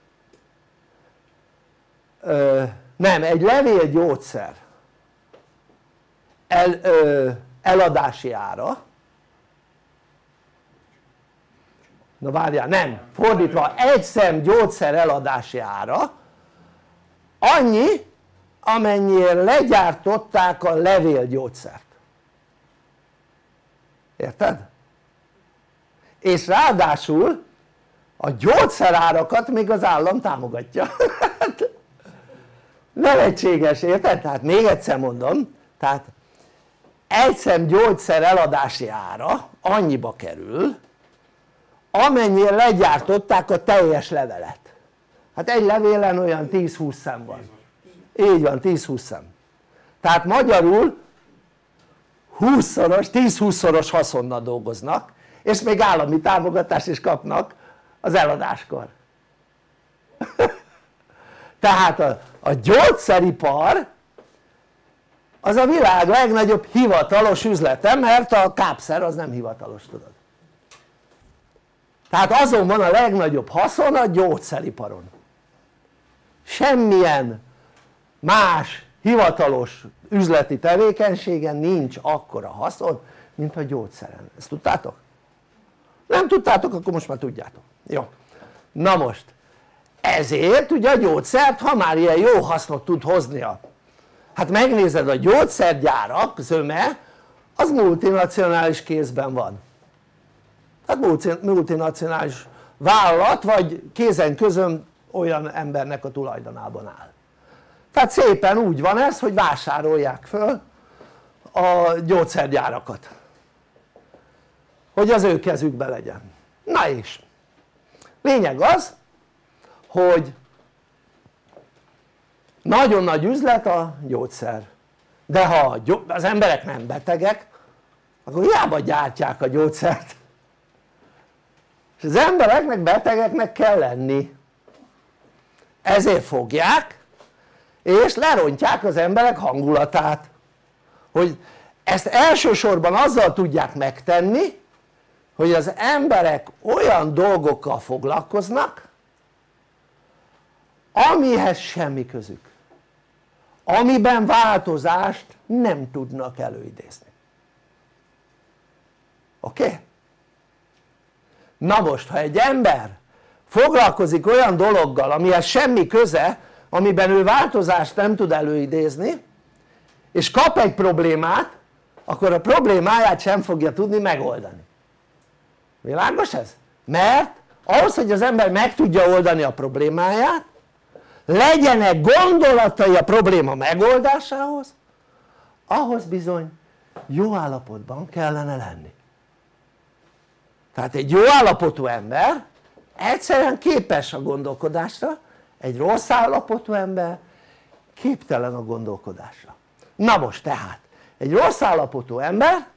egy levél gyógyszer eladási ára, na várjál, nem, fordítva, egy szem gyógyszer eladási ára annyi amennyire legyártották a levélgyógyszert, érted? és ráadásul a gyógyszerárakat még az állam támogatja nevetséges, érted? Tehát még egyszer mondom, tehát egy szem gyógyszer eladási ára annyiba kerül amennyire legyártották a teljes levelet. Hát egy levélen olyan 10-20 szem van, így van, 10-20 szem, tehát magyarul 20-szoros, 10-20-szoros haszonnal dolgoznak és még állami támogatást is kapnak az eladáskor tehát a gyógyszeripar az a világ legnagyobb hivatalos üzlete, mert a kábszer az nem hivatalos, tudod. Tehát azon van a legnagyobb haszon a gyógyszeriparon, semmilyen más hivatalos üzleti tevékenységen nincs akkora haszon mint a gyógyszeren, ezt tudtátok? Nem tudtátok akkor most már tudjátok, jó? Na most ezért ugye a gyógyszert ha már ilyen jó hasznot tud hoznia, hát megnézed a gyógyszergyárak zöme az multinacionális kézben van, tehát multinacionális vállalat vagy kézen közön olyan embernek a tulajdonában áll, tehát szépen úgy van ez hogy vásárolják föl a gyógyszergyárakat hogy az ő kezükbe legyen. Na és lényeg az hogy nagyon nagy üzlet a gyógyszer, de ha az emberek nem betegek akkor hiába gyártják a gyógyszert, és az embereknek betegeknek kell lenni, ezért fogják és lerontják az emberek hangulatát, hogy ezt elsősorban azzal tudják megtenni hogy az emberek olyan dolgokkal foglalkoznak amihez semmi közük, amiben változást nem tudnak előidézni, oké? Na most ha egy ember foglalkozik olyan dologgal amihez semmi köze, amiben ő változást nem tud előidézni és kap egy problémát akkor a problémáját sem fogja tudni megoldani. Világos ez? Mert ahhoz hogy az ember meg tudja oldani a problémáját legyenek gondolatai a probléma megoldásához, ahhoz bizony jó állapotban kellene lenni. Tehát egy jó állapotú ember egyszerűen képes a gondolkodásra, egy rossz állapotú ember képtelen a gondolkodásra. Na most tehát egy rossz állapotú ember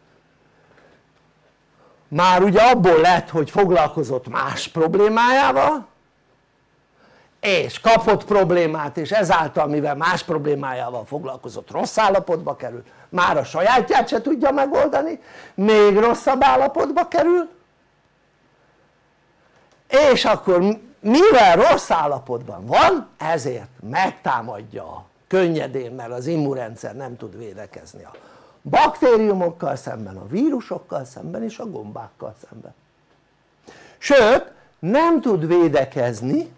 már ugye abból lett hogy foglalkozott más problémájával és kapott problémát és ezáltal mivel más problémájával foglalkozott rossz állapotba kerül, már a sajátját se tudja megoldani, még rosszabb állapotba kerül és akkor mivel rossz állapotban van, ezért megtámadja könnyedén, mert az immunrendszer nem tud védekezni a baktériumokkal szemben, a vírusokkal szemben és a gombákkal szemben. Sőt, nem tud védekezni,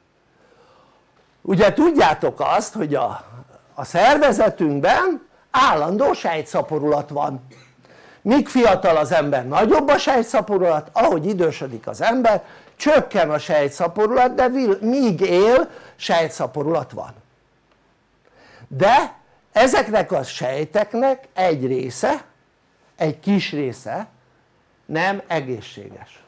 ugye tudjátok azt, hogy a szervezetünkben állandó sejtszaporulat van. Míg fiatal az ember, nagyobb a sejtszaporulat, ahogy idősödik az ember, csökken a sejtszaporulat, de míg él, sejtszaporulat van. De ezeknek a sejteknek egy része, egy kis része nem egészséges.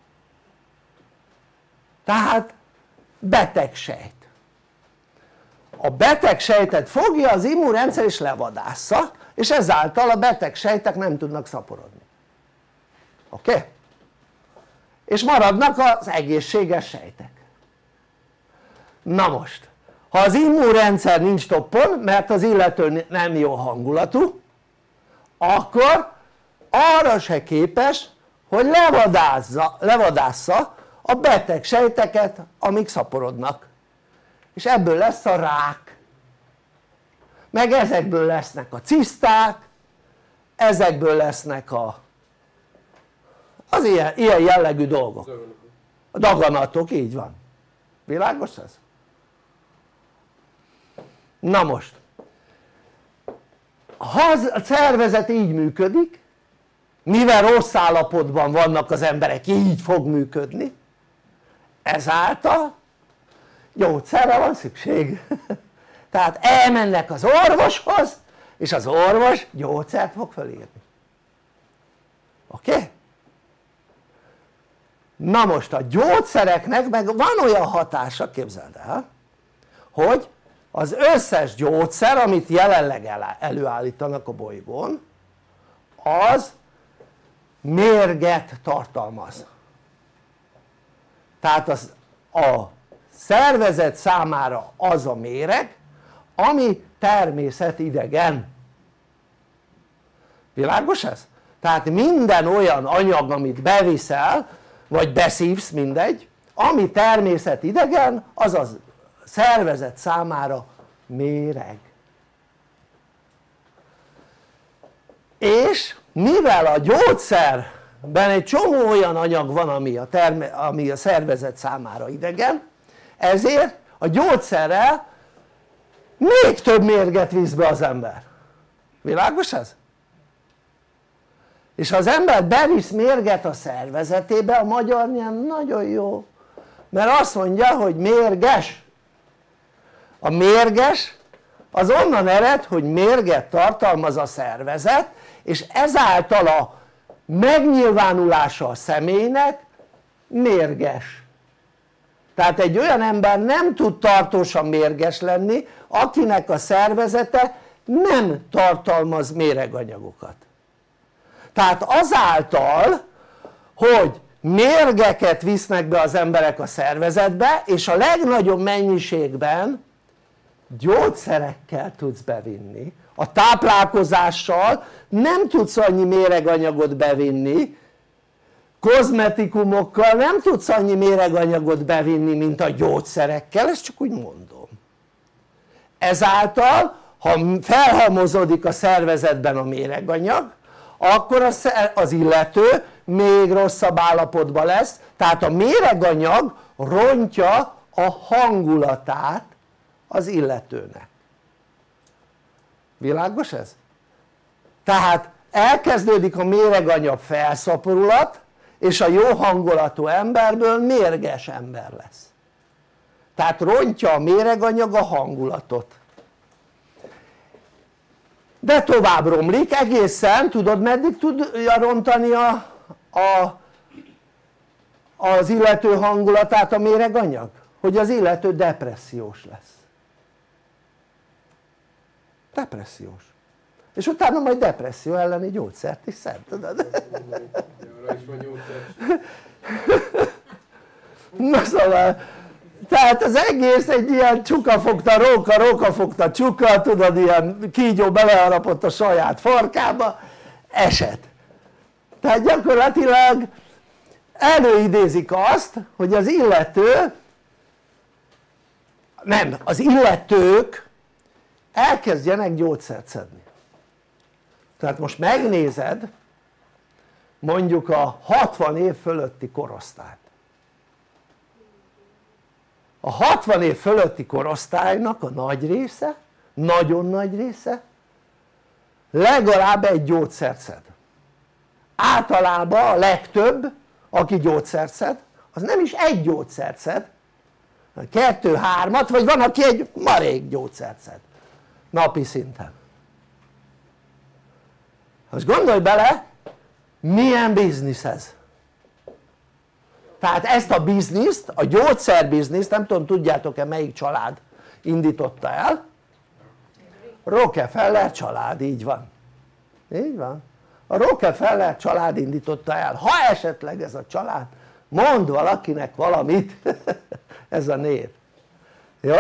Tehát beteg sejt. A beteg sejtet fogja az immunrendszer és levadásza, és ezáltal a beteg sejtek nem tudnak szaporodni. Oké? És maradnak az egészséges sejtek. Na most, ha az immunrendszer nincs toppon, mert az illető nem jó hangulatú, akkor arra se képes, hogy levadásza a beteg sejteket, amik szaporodnak. És ebből lesz a rák, meg ezekből lesznek a ciszták, ezekből lesznek az ilyen jellegű dolgok, a daganatok, így van. Világos ez? Na most, ha a szervezet így működik, mivel rossz állapotban vannak az emberek, így fog működni, ezáltal gyógyszerre van szükség. Tehát elmennek az orvoshoz, és az orvos gyógyszert fog felírni. Oké? Na most a gyógyszereknek meg van olyan hatása, képzeld el, hogy az összes gyógyszer, amit jelenleg előállítanak a bolygón, az mérget tartalmaz. Tehát a szervezet számára az a méreg, ami természetidegen. Világos ez? Tehát minden olyan anyag, amit beviszel, vagy beszívsz, mindegy, ami természetidegen, az a szervezet számára méreg. És mivel a gyógyszerben egy csomó olyan anyag van, ami a szervezet számára idegen, ezért a gyógyszerrel még több mérget visz be az ember. Világos ez? És ha az ember bevisz mérget a szervezetébe, a magyar nyelv nagyon jó, mert azt mondja, hogy mérges. A mérges az onnan ered, hogy mérget tartalmaz a szervezet, és ezáltal a megnyilvánulása a személynek mérges. Tehát egy olyan ember nem tud tartósan mérges lenni, akinek a szervezete nem tartalmaz méreganyagokat. Tehát azáltal, hogy mérgeket visznek be az emberek a szervezetbe, és a legnagyobb mennyiségben gyógyszerekkel tudsz bevinni, a táplálkozással nem tudsz annyi méreganyagot bevinni, kozmetikumokkal nem tudsz annyi méreganyagot bevinni, mint a gyógyszerekkel, ezt csak úgy mondom. Ezáltal, ha felhalmozódik a szervezetben a méreganyag, akkor az illető még rosszabb állapotban lesz, tehát a méreganyag rontja a hangulatát az illetőnek. Világos ez? Tehát elkezdődik a méreganyag felszaporulat, és a jó hangulatú emberből mérges ember lesz. Tehát rontja a méreganyag a hangulatot. De tovább romlik egészen, tudod meddig tudja rontani az illető hangulatát a méreganyag? Hogy az illető depressziós lesz. Depressziós. És utána majd depresszió elleni gyógyszert is szed, tudod? Na szóval, tehát az egész egy ilyen csukafogta róka, rókafogta csuka, tudod, ilyen kígyó beleharapott a saját farkába, eset. Tehát gyakorlatilag előidézik azt, hogy az illető, nem, az illetők elkezdjenek gyógyszert szedni. Tehát most megnézed mondjuk a 60 év fölötti korosztályt. A 60 év fölötti korosztálynak a nagy része, nagyon nagy része legalább egy gyógyszert szed. Általában a legtöbb, aki gyógyszert szed, az nem is egy gyógyszert szed, 2-3-at, vagy van aki egy marék gyógyszert szed napi szinten. Most gondolj bele, milyen biznisz ez. Tehát ezt a bizniszt, a gyógyszerbizniszt, nem tudom tudjátok-e melyik család indította el? Rockefeller család, így van. Így van. A Rockefeller család indította el. Ha esetleg ez a család mond valakinek valamit, ez a név. Jó?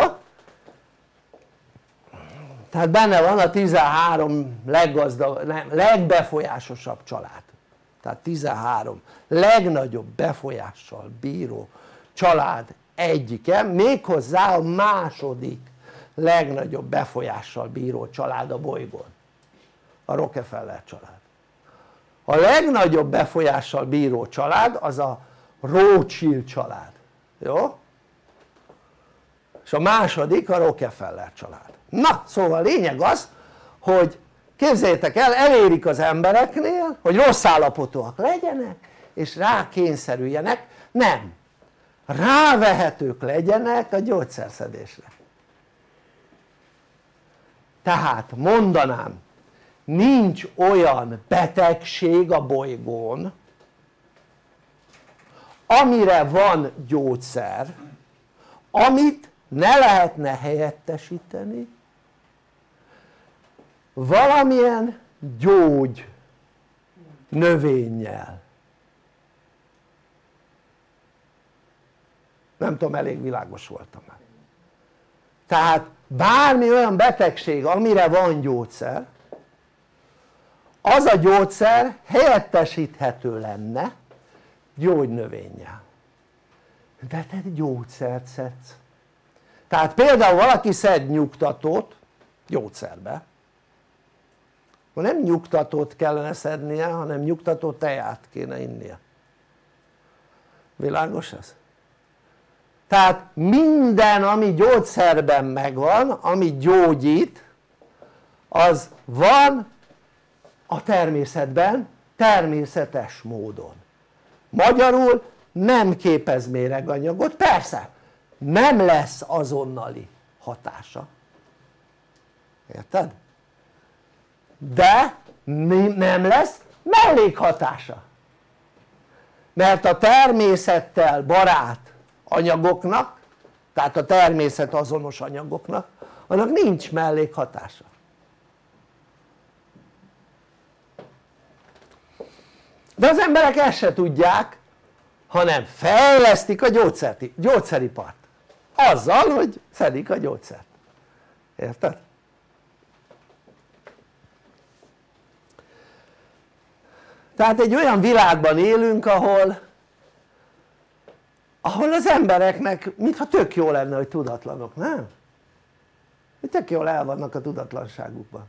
Tehát benne van a 13 legbefolyásosabb család. Tehát 13 legnagyobb befolyással bíró család egyike, méghozzá a második legnagyobb befolyással bíró család a bolygón, a Rockefeller család. A legnagyobb befolyással bíró család az a Rothschild család, jó? És a második a Rockefeller család. Na szóval a lényeg az, hogy képzeljétek el, elérik az embereknél, hogy rossz állapotúak legyenek és rákényszerüljenek, nem, rávehetők legyenek a gyógyszerszedésre. Tehát mondanám, nincs olyan betegség a bolygón, amire van gyógyszer, amit ne lehetne helyettesíteni valamilyen gyógy növényjel. Nem tudom, elég világos voltam-e. Tehát bármi olyan betegség, amire van gyógyszer, az a gyógyszer helyettesíthető lenne gyógynövényjel. De te gyógyszert szedsz. Tehát például valaki szed nyugtatót gyógyszerbe, akkor nem nyugtatót kellene szednie, hanem nyugtató teját kéne innia. Világos ez? Tehát minden, ami gyógyszerben megvan, ami gyógyít, az van a természetben, természetes módon. Magyarul nem képez méreganyagot, persze nem lesz azonnali hatása, érted? De nem lesz mellékhatása, mert a természettel barát anyagoknak, tehát a természet azonos anyagoknak, annak nincs mellékhatása. De az emberek ezt se tudják, hanem fejlesztik a gyógyszeripart azzal, hogy szedik a gyógyszert, érted? Tehát egy olyan világban élünk, ahol az embereknek mintha tök jó lenne, hogy tudatlanok, nem? Tök jól el vannak a tudatlanságukban.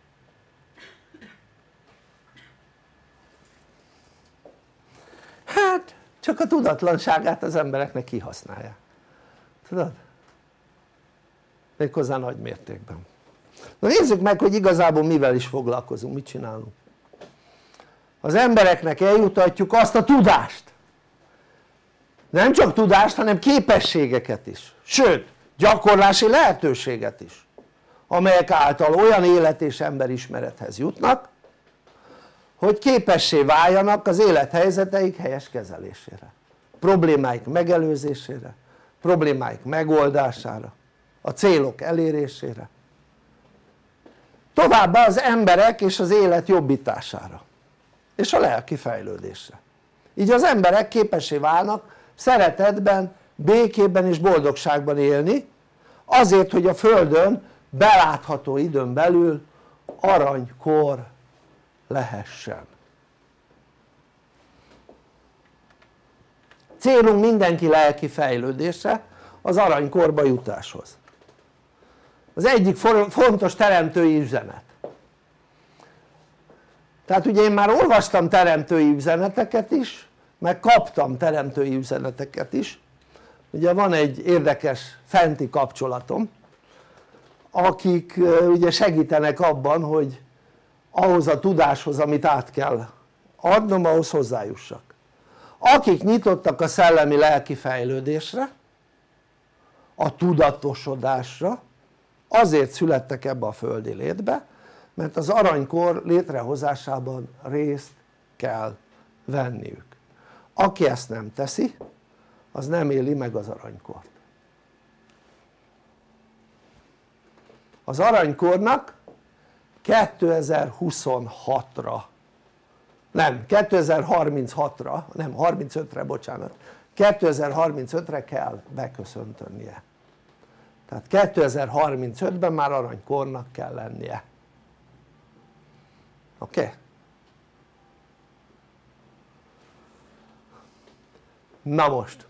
Hát csak a tudatlanságát az embereknek kihasználják, tudod? Méghozzá nagy mértékben. Na nézzük meg, hogy igazából mivel is foglalkozunk, mit csinálunk. Az embereknek eljutatjuk azt a tudást, nem csak tudást, hanem képességeket is, sőt gyakorlási lehetőséget is, amelyek által olyan élet és emberismerethez jutnak, hogy képessé váljanak az élethelyzeteik helyes kezelésére, problémáik megelőzésére, problémáik megoldására, a célok elérésére, továbbá az emberek és az élet jobbítására és a lelki fejlődésre. Így az emberek képessé válnak szeretetben, békében és boldogságban élni, azért, hogy a Földön belátható időn belül aranykor lehessen. célunk mindenki lelki fejlődése az aranykorba jutáshoz. Az egyik fontos teremtői üzenet. Tehát ugye én már olvastam teremtői üzeneteket is, meg kaptam teremtői üzeneteket is. Ugye van egy érdekes fenti kapcsolatom, akik ugye segítenek abban, hogy ahhoz a tudáshoz, amit át kell adnom, ahhoz hozzájussak. Akik nyitottak a szellemi lelki fejlődésre, a tudatosodásra, azért születtek ebbe a földi létbe, mert az aranykor létrehozásában részt kell venniük. Aki ezt nem teszi, az nem éli meg az aranykort. Az aranykornak 2026-ra, nem, 2036-ra, nem, 35-re, bocsánat, 2035-re kell beköszöntenie. Tehát 2035-ben már aranykornak kell lennie. Oké? Okay? Na most,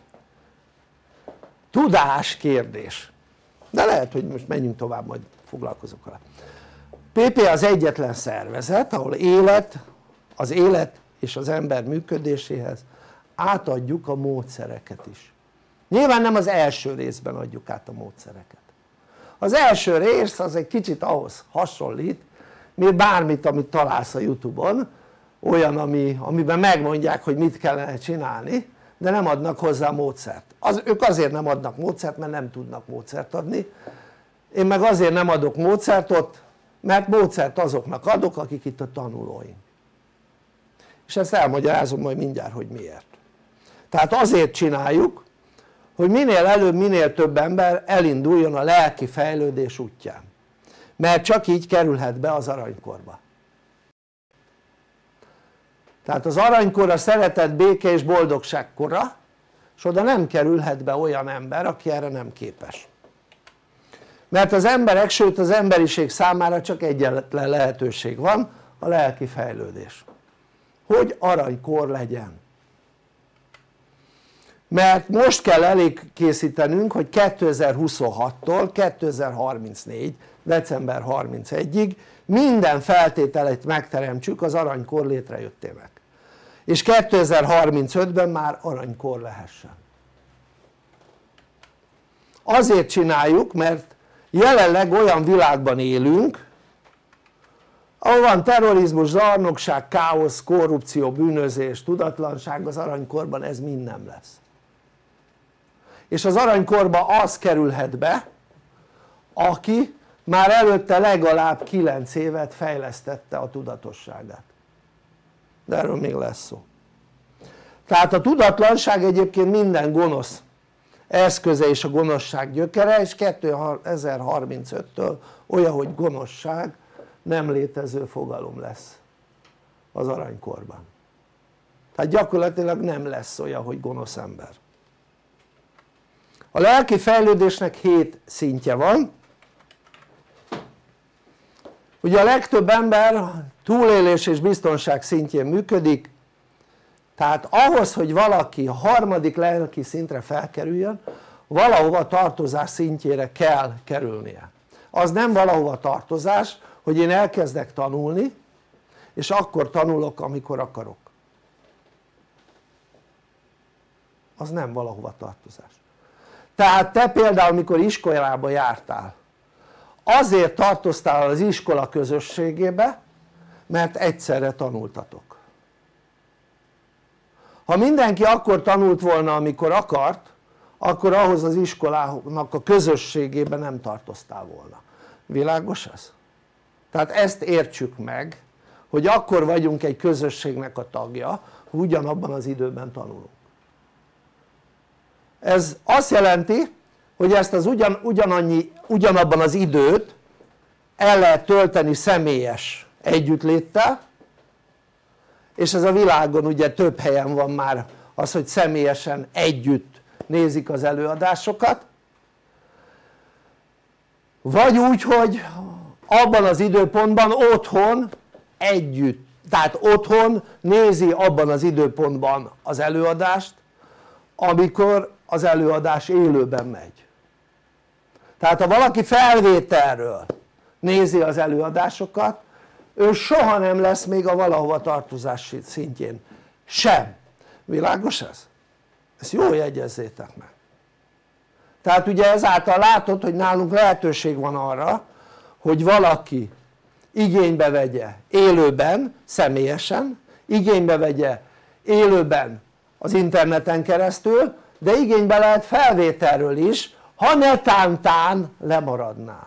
tudás kérdés, de lehet, hogy most menjünk tovább, majd foglalkozok vele. PP az egyetlen szervezet, ahol az élet és az ember működéséhez átadjuk a módszereket is. Nyilván nem az első részben adjuk át a módszereket. Az első rész az egy kicsit ahhoz hasonlít, mint bármit, amit találsz a Youtube-on, olyan, amiben megmondják, hogy mit kellene csinálni, de nem adnak hozzá módszert. Ők azért nem adnak módszert, mert nem tudnak módszert adni. Én meg azért nem adok módszert ott, mert módszert azoknak adok, akik itt a tanulóim. És ezt elmagyarázom majd mindjárt, hogy miért. Tehát azért csináljuk, hogy minél előbb, minél több ember elinduljon a lelki fejlődés útján. Mert csak így kerülhet be az aranykorba. Tehát az aranykor a szeretet, béke és boldogság kora, és oda nem kerülhet be olyan ember, aki erre nem képes. Mert az emberek, sőt az emberiség számára csak egyetlen lehetőség van, a lelki fejlődés. Hogy aranykor legyen. Mert most kell előkészítenünk, hogy 2026-tól 2034. december 31-ig minden feltételét megteremtsük az aranykor létrejöttének. És 2035-ben már aranykor lehessen. Azért csináljuk, mert jelenleg olyan világban élünk, ahol van terrorizmus, zsarnokság, káosz, korrupció, bűnözés, tudatlanság, az aranykorban ez mind nem lesz. És az aranykorba az kerülhet be, aki már előtte legalább 9 évet fejlesztette a tudatosságát. De erről még lesz szó. Tehát a tudatlanság egyébként minden gonosz eszköze és a gonoszság gyökere, és 2035-től olyan, hogy gonoszság nem létező fogalom lesz az aranykorban. Tehát gyakorlatilag nem lesz olyan, hogy gonosz ember. A lelki fejlődésnek 7 szintje van. Ugye a legtöbb ember túlélés és biztonság szintjén működik, tehát ahhoz, hogy valaki a harmadik lelki szintre felkerüljön, valahova tartozás szintjére kell kerülnie. Az nem valahova tartozás, hogy én elkezdek tanulni, és akkor tanulok, amikor akarok. Az nem valahova tartozás. Tehát te például, mikor iskolába jártál, azért tartoztál az iskola közösségébe, mert egyszerre tanultatok. Ha mindenki akkor tanult volna, amikor akart, akkor ahhoz az iskolának a közösségében nem tartoztál volna. Világos ez? Tehát ezt értsük meg, hogy akkor vagyunk egy közösségnek a tagja, hogy ugyanabban az időben tanulunk. Ez azt jelenti, hogy ezt az ugyanabban az időt el lehet tölteni személyes együttléttel, és ez a világon ugye több helyen van már az, hogy személyesen együtt nézik az előadásokat, vagy úgy, hogy abban az időpontban otthon együtt, tehát otthon nézi abban az időpontban az előadást, amikor az előadás élőben megy. Tehát ha valaki felvételről nézi az előadásokat, ő soha nem lesz még a valahova tartozás szintjén sem. Világos ez? Ezt jól jegyezzétek meg. Tehát ugye ezáltal látod, hogy nálunk lehetőség van arra, hogy valaki igénybe vegye élőben, személyesen, igénybe vegye élőben az interneten keresztül, de igénybe lehet felvételről is, ha netántán lemaradná.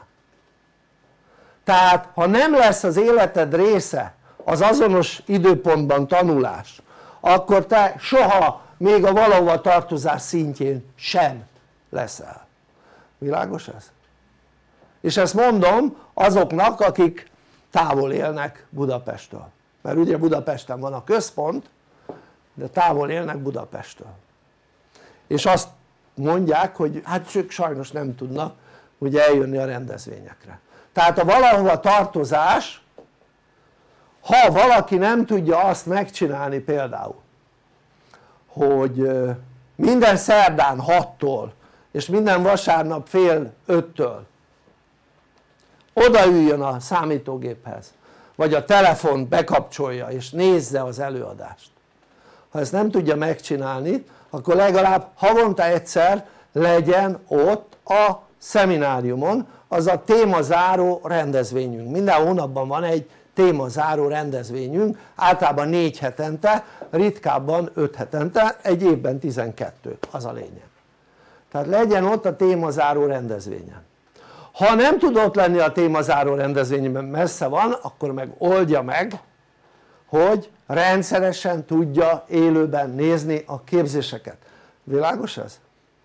Tehát ha nem lesz az életed része az azonos időpontban tanulás, akkor te soha még a valahova tartozás szintjén sem leszel. Világos ez? És ezt mondom azoknak, akik távol élnek Budapesttől, mert ugye Budapesten van a központ, de távol élnek Budapesttől, és azt mondják, hogy hát ők sajnos nem tudnak ugye eljönni a rendezvényekre. Tehát a valahova tartozás, ha valaki nem tudja azt megcsinálni például, hogy minden szerdán 6-tól és minden vasárnap fél 5-től odaüljön a számítógéphez, vagy a telefont bekapcsolja és nézze az előadást, ha ezt nem tudja megcsinálni, akkor legalább havonta egyszer legyen ott a szemináriumon, az a témazáró rendezvényünk. Minden hónapban van egy témazáró rendezvényünk, általában 4 hetente, ritkábban 5 hetente, egy évben 12, az a lényeg. Tehát legyen ott a témazáró rendezvényen. Ha nem tud ott lenni a témazáró rendezvényben, messze van, akkor meg oldja meg, hogy rendszeresen tudja élőben nézni a képzéseket. Világos ez?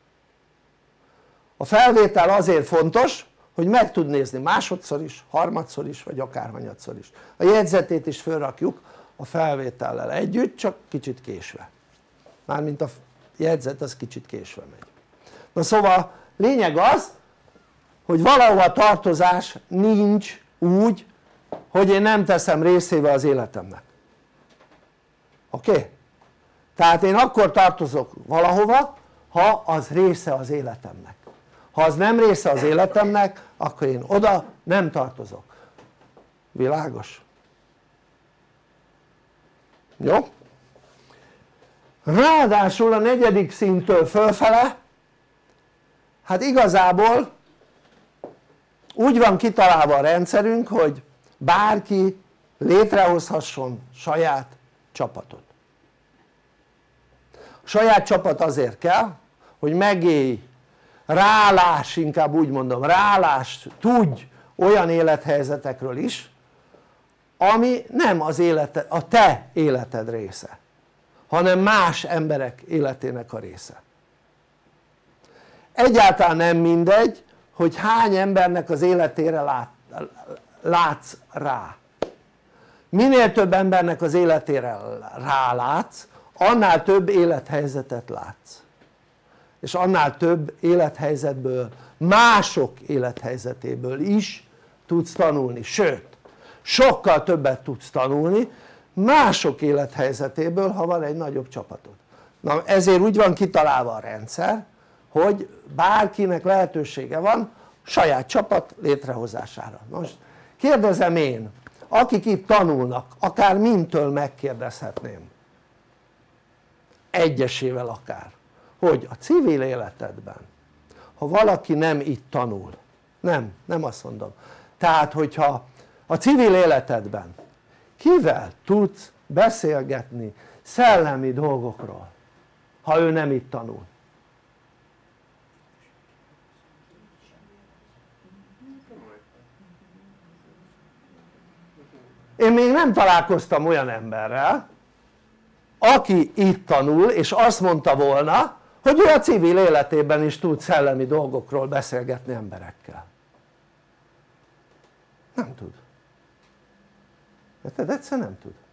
A felvétel azért fontos, hogy meg tud nézni másodszor is, harmadszor is, vagy akárhanyatszor is. A jegyzetét is felrakjuk a felvétellel együtt, csak kicsit késve. Mármint a jegyzet az kicsit késve megy. Na szóval lényeg az, hogy valahova tartozás nincs úgy, hogy én nem teszem részébe az életemnek. Oké? Tehát én akkor tartozok valahova, ha az része az életemnek. Ha az nem része az életemnek, akkor én oda nem tartozok. Világos? Jó? Ráadásul a 4. szinttől fölfele, hát igazából úgy van kitalálva a rendszerünk, hogy bárki létrehozhasson saját csapatot. A saját csapat azért kell, hogy megélj, rálás, inkább úgy mondom, rálás, tudj olyan élethelyzetekről is, ami nem az a te életed része, hanem más emberek életének a része. Egyáltalán nem mindegy, hogy hány embernek az életére látsz rá. Minél több embernek az életére rálátsz, annál több élethelyzetet látsz. És annál több élethelyzetből, mások élethelyzetéből is tudsz tanulni. Sőt, sokkal többet tudsz tanulni mások élethelyzetéből, ha van egy nagyobb csapatod. Na ezért úgy van kitalálva a rendszer, hogy bárkinek lehetősége van saját csapat létrehozására. Most kérdezem én, akik itt tanulnak, akár mintől megkérdezhetném, egyesével akár, hogy a civil életedben, ha valaki nem itt tanul, nem azt mondom, tehát hogyha a civil életedben kivel tudsz beszélgetni szellemi dolgokról, ha ő nem itt tanul? Én még nem találkoztam olyan emberrel, aki itt tanul és azt mondta volna, hogy ő a civil életében is tud szellemi dolgokról beszélgetni emberekkel. Nem tud. Érted? Egyszerűen nem tud.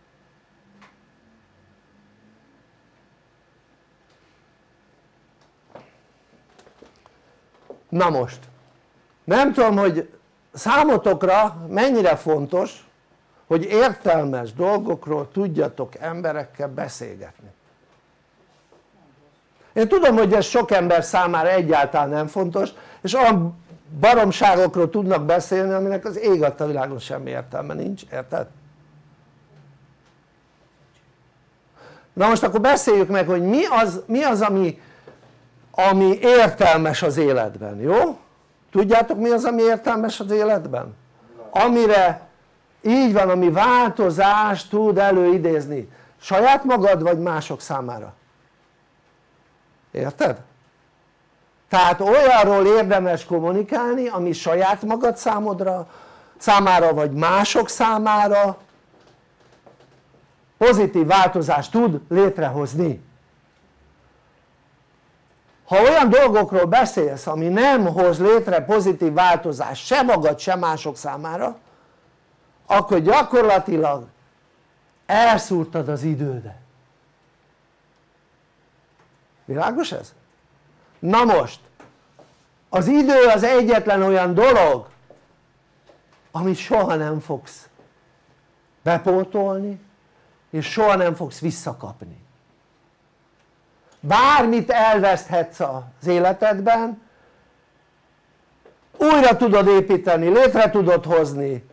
Na most, nem tudom, hogy számotokra mennyire fontos, hogy értelmes dolgokról tudjatok emberekkel beszélgetni. Én tudom, hogy ez sok ember számára egyáltalán nem fontos, és olyan baromságokról tudnak beszélni, aminek az ég adta világon semmi értelme nincs, érted? Na most akkor beszéljük meg, hogy mi az ami értelmes az életben, jó? Tudjátok mi az, ami értelmes az életben? Amire így van, ami változást tud előidézni saját magad vagy mások számára, érted? Tehát olyanról érdemes kommunikálni ami saját magad számára vagy mások számára pozitív változást tud létrehozni. Ha olyan dolgokról beszélsz ami nem hoz létre pozitív változást se magad se mások számára, akkor gyakorlatilag elszúrtad az idődet. Világos ez? Na most az idő az egyetlen olyan dolog amit soha nem fogsz bepótolni és soha nem fogsz visszakapni. Bármit elveszthetsz az életedben, újra tudod építeni, létre tudod hozni,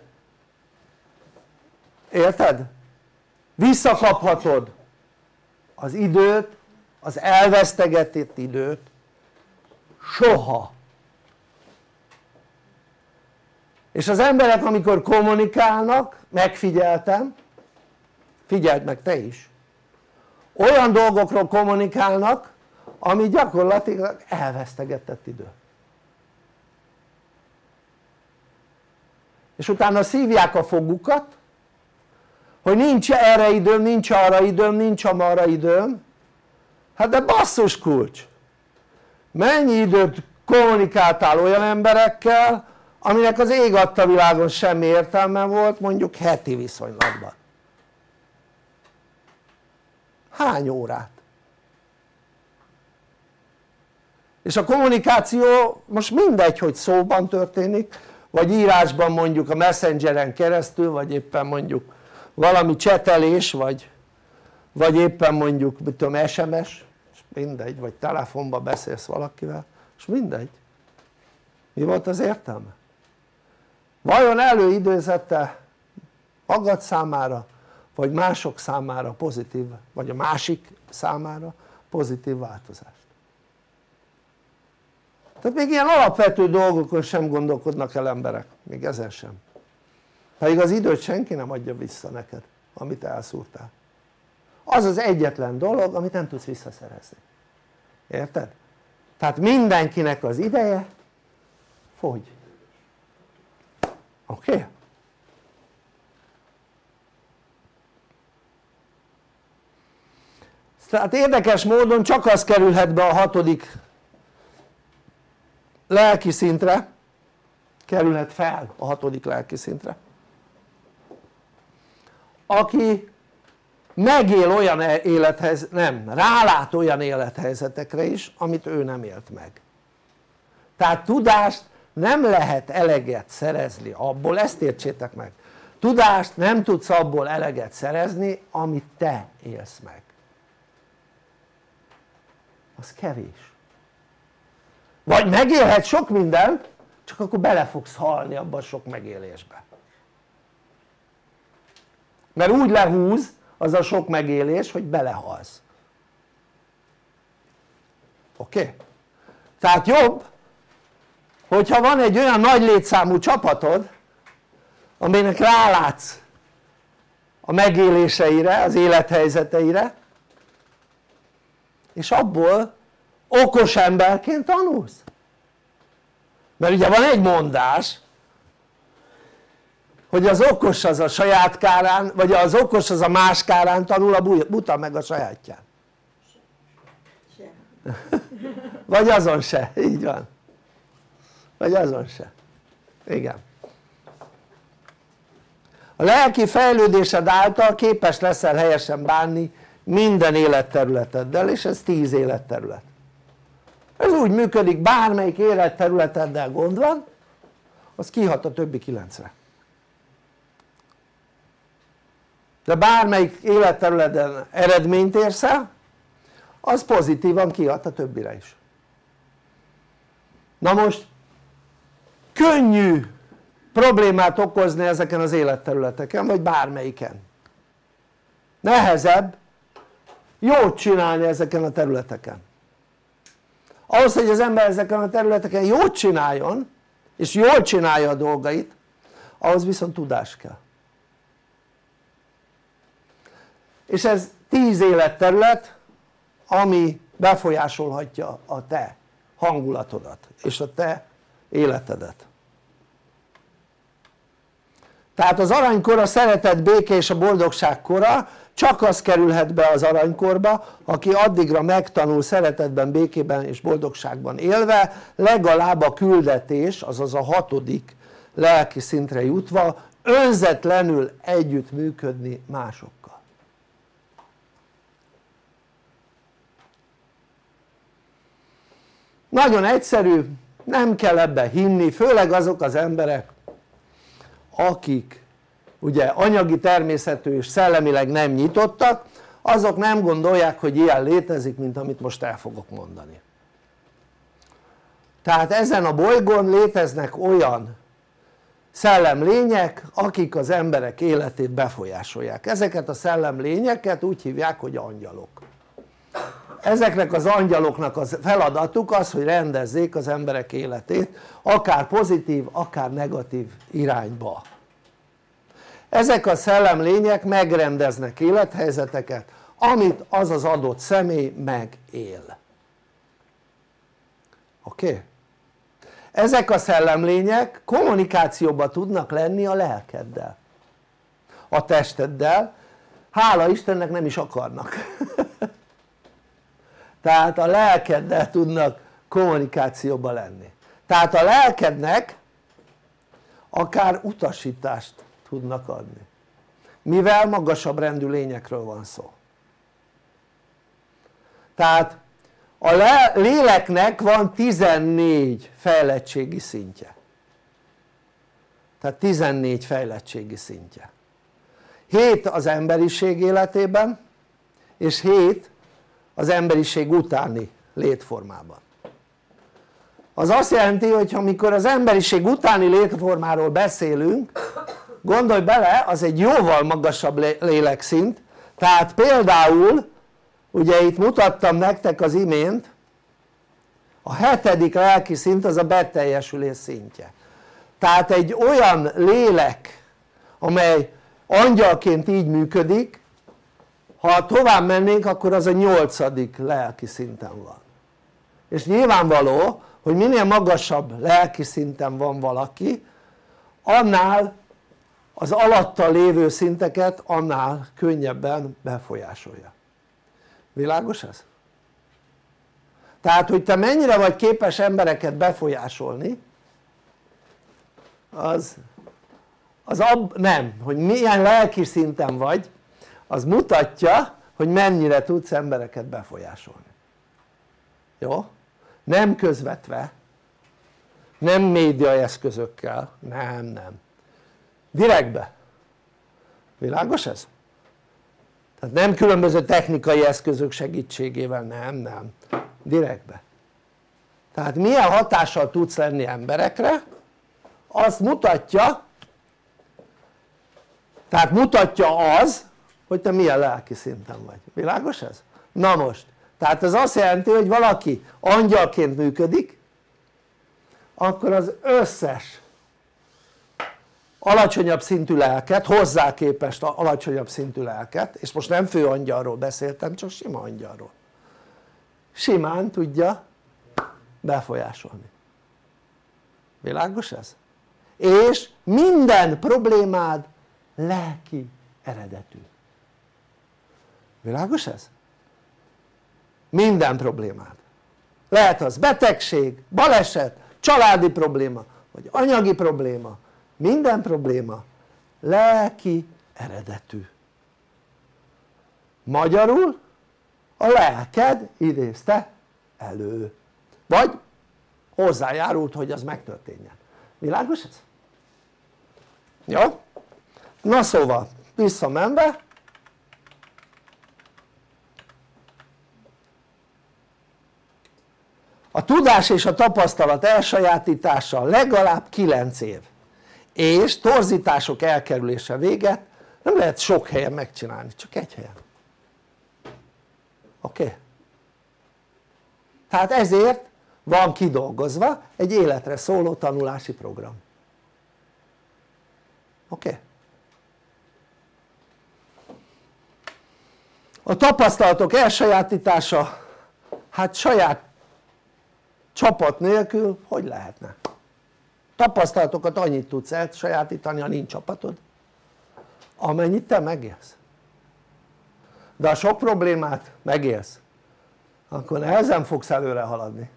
érted? Visszakaphatod az időt, az elvesztegetett időt, soha. És az emberek amikor kommunikálnak, megfigyeltem, figyeld meg te is, olyan dolgokról kommunikálnak ami gyakorlatilag elvesztegetett idő. És utána szívják a fogukat hogy nincs erre időm, nincs arra időm, nincs amarra időm. Hát de basszus kulcs, mennyi időt kommunikáltál olyan emberekkel aminek az ég adta világon semmi értelme volt mondjuk heti viszonylatban? Hány órát? És a kommunikáció most mindegy hogy szóban történik vagy írásban mondjuk a Messengeren keresztül vagy éppen mondjuk valami csetelés vagy éppen mondjuk mit tudom SMS, mindegy, vagy telefonban beszélsz valakivel, és mindegy. Mi volt az értelme? Vajon előidézette magad számára vagy mások számára pozitív, vagy a másik számára pozitív változást? Tehát még ilyen alapvető dolgokon sem gondolkodnak el emberek, még ezen sem. Pedig az időt senki nem adja vissza neked amit elszúrtál. Az az egyetlen dolog amit nem tudsz visszaszerezni, érted? Tehát mindenkinek az ideje fogy, oké? Okay? Tehát érdekes módon csak az kerülhet be a 6. lelki szintre, kerülhet fel a 6. lelki szintre, aki megél olyan rálát olyan élethelyzetekre is amit ő nem élt meg. Tehát tudást nem lehet eleget szerezni abból, ezt értsétek meg, tudást nem tudsz abból eleget szerezni amit te élsz meg, az kevés. Vagy megélhet sok mindent, csak akkor bele fogsz halni abba a sok megélésbe, mert úgy lehúz az a sok megélés hogy belehalsz, oké? Okay? Tehát jobb hogyha van egy olyan nagy létszámú csapatod aminek rálátsz a megéléseire, az élethelyzeteire és abból okos emberként tanulsz. Mert ugye van egy mondás hogy az okos az a saját kárán, vagy az okos az a más kárán tanul, a buta meg a sajátján. Vagy azon se, így van. Vagy azon se. Igen. A lelki fejlődésed által képes leszel helyesen bánni minden életterületeddel, és ez 10 életterület. Ez úgy működik, bármelyik életterületeddel gond van, az kihat a többi 9-re. De bármelyik életterületen eredményt érsz el, az pozitívan kihat a többire is. Na most könnyű problémát okozni ezeken az életterületeken, vagy bármelyiken. Nehezebb jót csinálni ezeken a területeken. Ahhoz, hogy az ember ezeken a területeken jót csináljon, és jól csinálja a dolgait, ahhoz viszont tudás kell. És ez 10 életterület, ami befolyásolhatja a te hangulatodat és a te életedet. Tehát az aranykor a szeretet, béke és a boldogság kora, csak az kerülhet be az aranykorba, aki addigra megtanul szeretetben, békében és boldogságban élve, legalább a küldetés, azaz a 6. lelki szintre jutva önzetlenül együttműködni másokkal. Nagyon egyszerű, nem kell ebbe hinni, főleg azok az emberek, akik ugye anyagi természetű és szellemileg nem nyitottak, azok nem gondolják, hogy ilyen létezik, mint amit most el fogok mondani. Tehát ezen a bolygón léteznek olyan szellemlények, akik az emberek életét befolyásolják. Ezeket a szellemlényeket úgy hívják, hogy angyalok. Ezeknek az angyaloknak a feladatuk az, hogy rendezzék az emberek életét, akár pozitív, akár negatív irányba. Ezek a szellemlények megrendeznek élethelyzeteket, amit az az adott személy megél. Oké? Ezek a szellemlények kommunikációban tudnak lenni a lelkeddel, a testeddel, hála Istennek nem is akarnak. Tehát a lelkeddel tudnak kommunikációban lenni. Tehát a lelkednek akár utasítást tudnak adni, mivel magasabb rendű lényekről van szó. Tehát a léleknek van 14 fejlettségi szintje, tehát 14 fejlettségi szintje, 7 az emberiség életében és 7 az emberiség utáni létformában. Az azt jelenti, hogy amikor az emberiség utáni létformáról beszélünk, gondolj bele, az egy jóval magasabb lélekszint. Tehát például ugye itt mutattam nektek az imént, a 7. lelki szint az a beteljesülés szintje. Tehát egy olyan lélek, amely angyalként így működik, ha tovább mennénk, akkor az a 8. lelki szinten van. És nyilvánvaló, hogy minél magasabb lelki szinten van valaki, annál az alatta lévő szinteket annál könnyebben befolyásolja. Világos ez? Tehát hogy te mennyire vagy képes embereket befolyásolni, nem, hogy milyen lelki szinten vagy, az mutatja, hogy mennyire tudsz embereket befolyásolni. Jó? Nem közvetve, nem média eszközökkel, nem, direktbe. Világos ez? Tehát nem különböző technikai eszközök segítségével, nem, direktbe. Tehát milyen hatással tudsz lenni emberekre, azt mutatja, tehát mutatja az, hogy te milyen lelki szinten vagy. Világos ez? Na most, tehát ez azt jelenti, hogy valaki angyalként működik, akkor az összes alacsonyabb szintű lelket, hozzá képest alacsonyabb szintű lelket, és most nem főangyalról beszéltem, csak sima angyalról, simán tudja befolyásolni. Világos ez? És minden problémád lelki eredetű. Világos ez? Minden problémád. Lehet az betegség, baleset, családi probléma, vagy anyagi probléma, minden probléma lelki eredetű. Magyarul a lelked idézte elő, vagy hozzájárult, hogy az megtörténjen. Világos ez? Jó? Na szóval, visszamenve, tudás és a tapasztalat elsajátítása legalább 9 év, és torzítások elkerülése véget nem lehet sok helyen megcsinálni, csak egy helyen. Oké? Tehát ezért van kidolgozva egy életre szóló tanulási program. Oké? A tapasztalatok elsajátítása, hát saját csapat nélkül hogy lehetne? Tapasztalatokat annyit tudsz elsajátítani, ha nincs csapatod, amennyit te megélsz. De ha sok problémát megélsz, akkor nehezen fogsz előre haladni.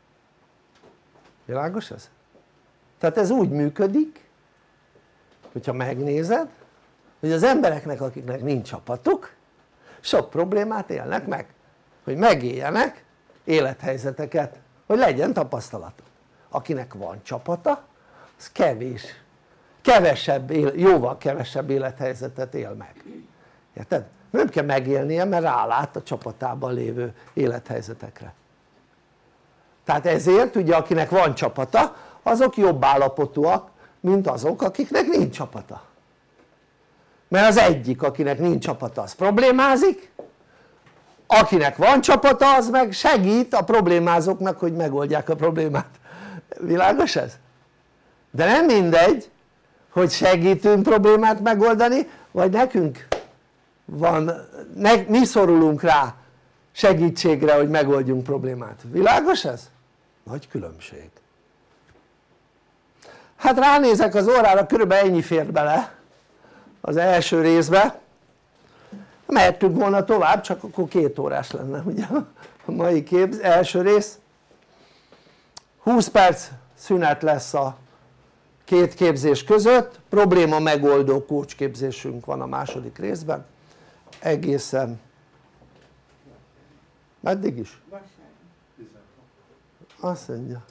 Világos ez? Tehát ez úgy működik, hogyha megnézed, hogy az embereknek, akiknek nincs csapatuk, sok problémát élnek meg, hogy megéljenek élethelyzeteket, hogy legyen tapasztalat. Akinek van csapata, az jóval kevesebb élethelyzetet él meg. Érted? Nem kell megélnie, mert rálát a csapatában lévő élethelyzetekre. Tehát ezért ugye akinek van csapata, azok jobb állapotúak, mint azok, akiknek nincs csapata. Mert az egyik, akinek nincs csapata, az problémázik, akinek van csapata, az meg segít a problémázóknak, hogy megoldják a problémát. Világos ez? De nem mindegy, hogy segítünk problémát megoldani, vagy nekünk van, mi szorulunk rá segítségre, hogy megoldjunk problémát. Világos ez? Nagy különbség. Hát ránézek az órára, körülbelül ennyi fér bele az első részbe. Mehettünk volna tovább, csak akkor 2 órás lenne ugye a mai első rész. 20 perc szünet lesz a 2 képzés között, probléma megoldó coach képzésünk van a második részben, egészen meddig is? Azt mondja,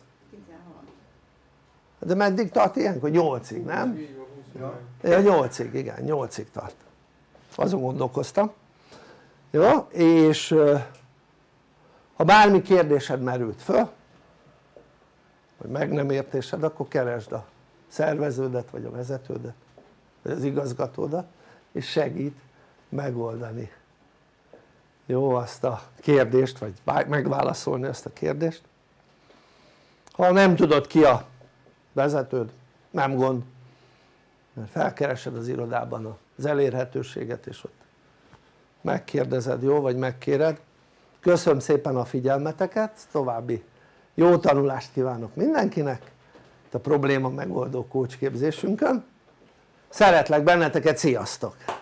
de meddig tart ilyenkor? 8-ig, nem? Ja, 8-ig, igen, 8-ig tart, azon gondolkoztam. Jó, és ha bármi kérdésed merült föl, vagy meg nem értésed, akkor keresd a szerveződet, vagy a vezetődet, vagy az igazgatódat, és segít megoldani, jó, azt a kérdést, vagy megválaszolni ezt a kérdést. Ha nem tudod ki a vezetőd, nem gond, mert felkeresed az irodában az elérhetőséget, és ott megkérdezed, jó, vagy megkéred. Köszönöm szépen a figyelmeteket, további jó tanulást kívánok mindenkinek itt a probléma megoldó coach képzésünkön. Szeretlek benneteket, sziasztok!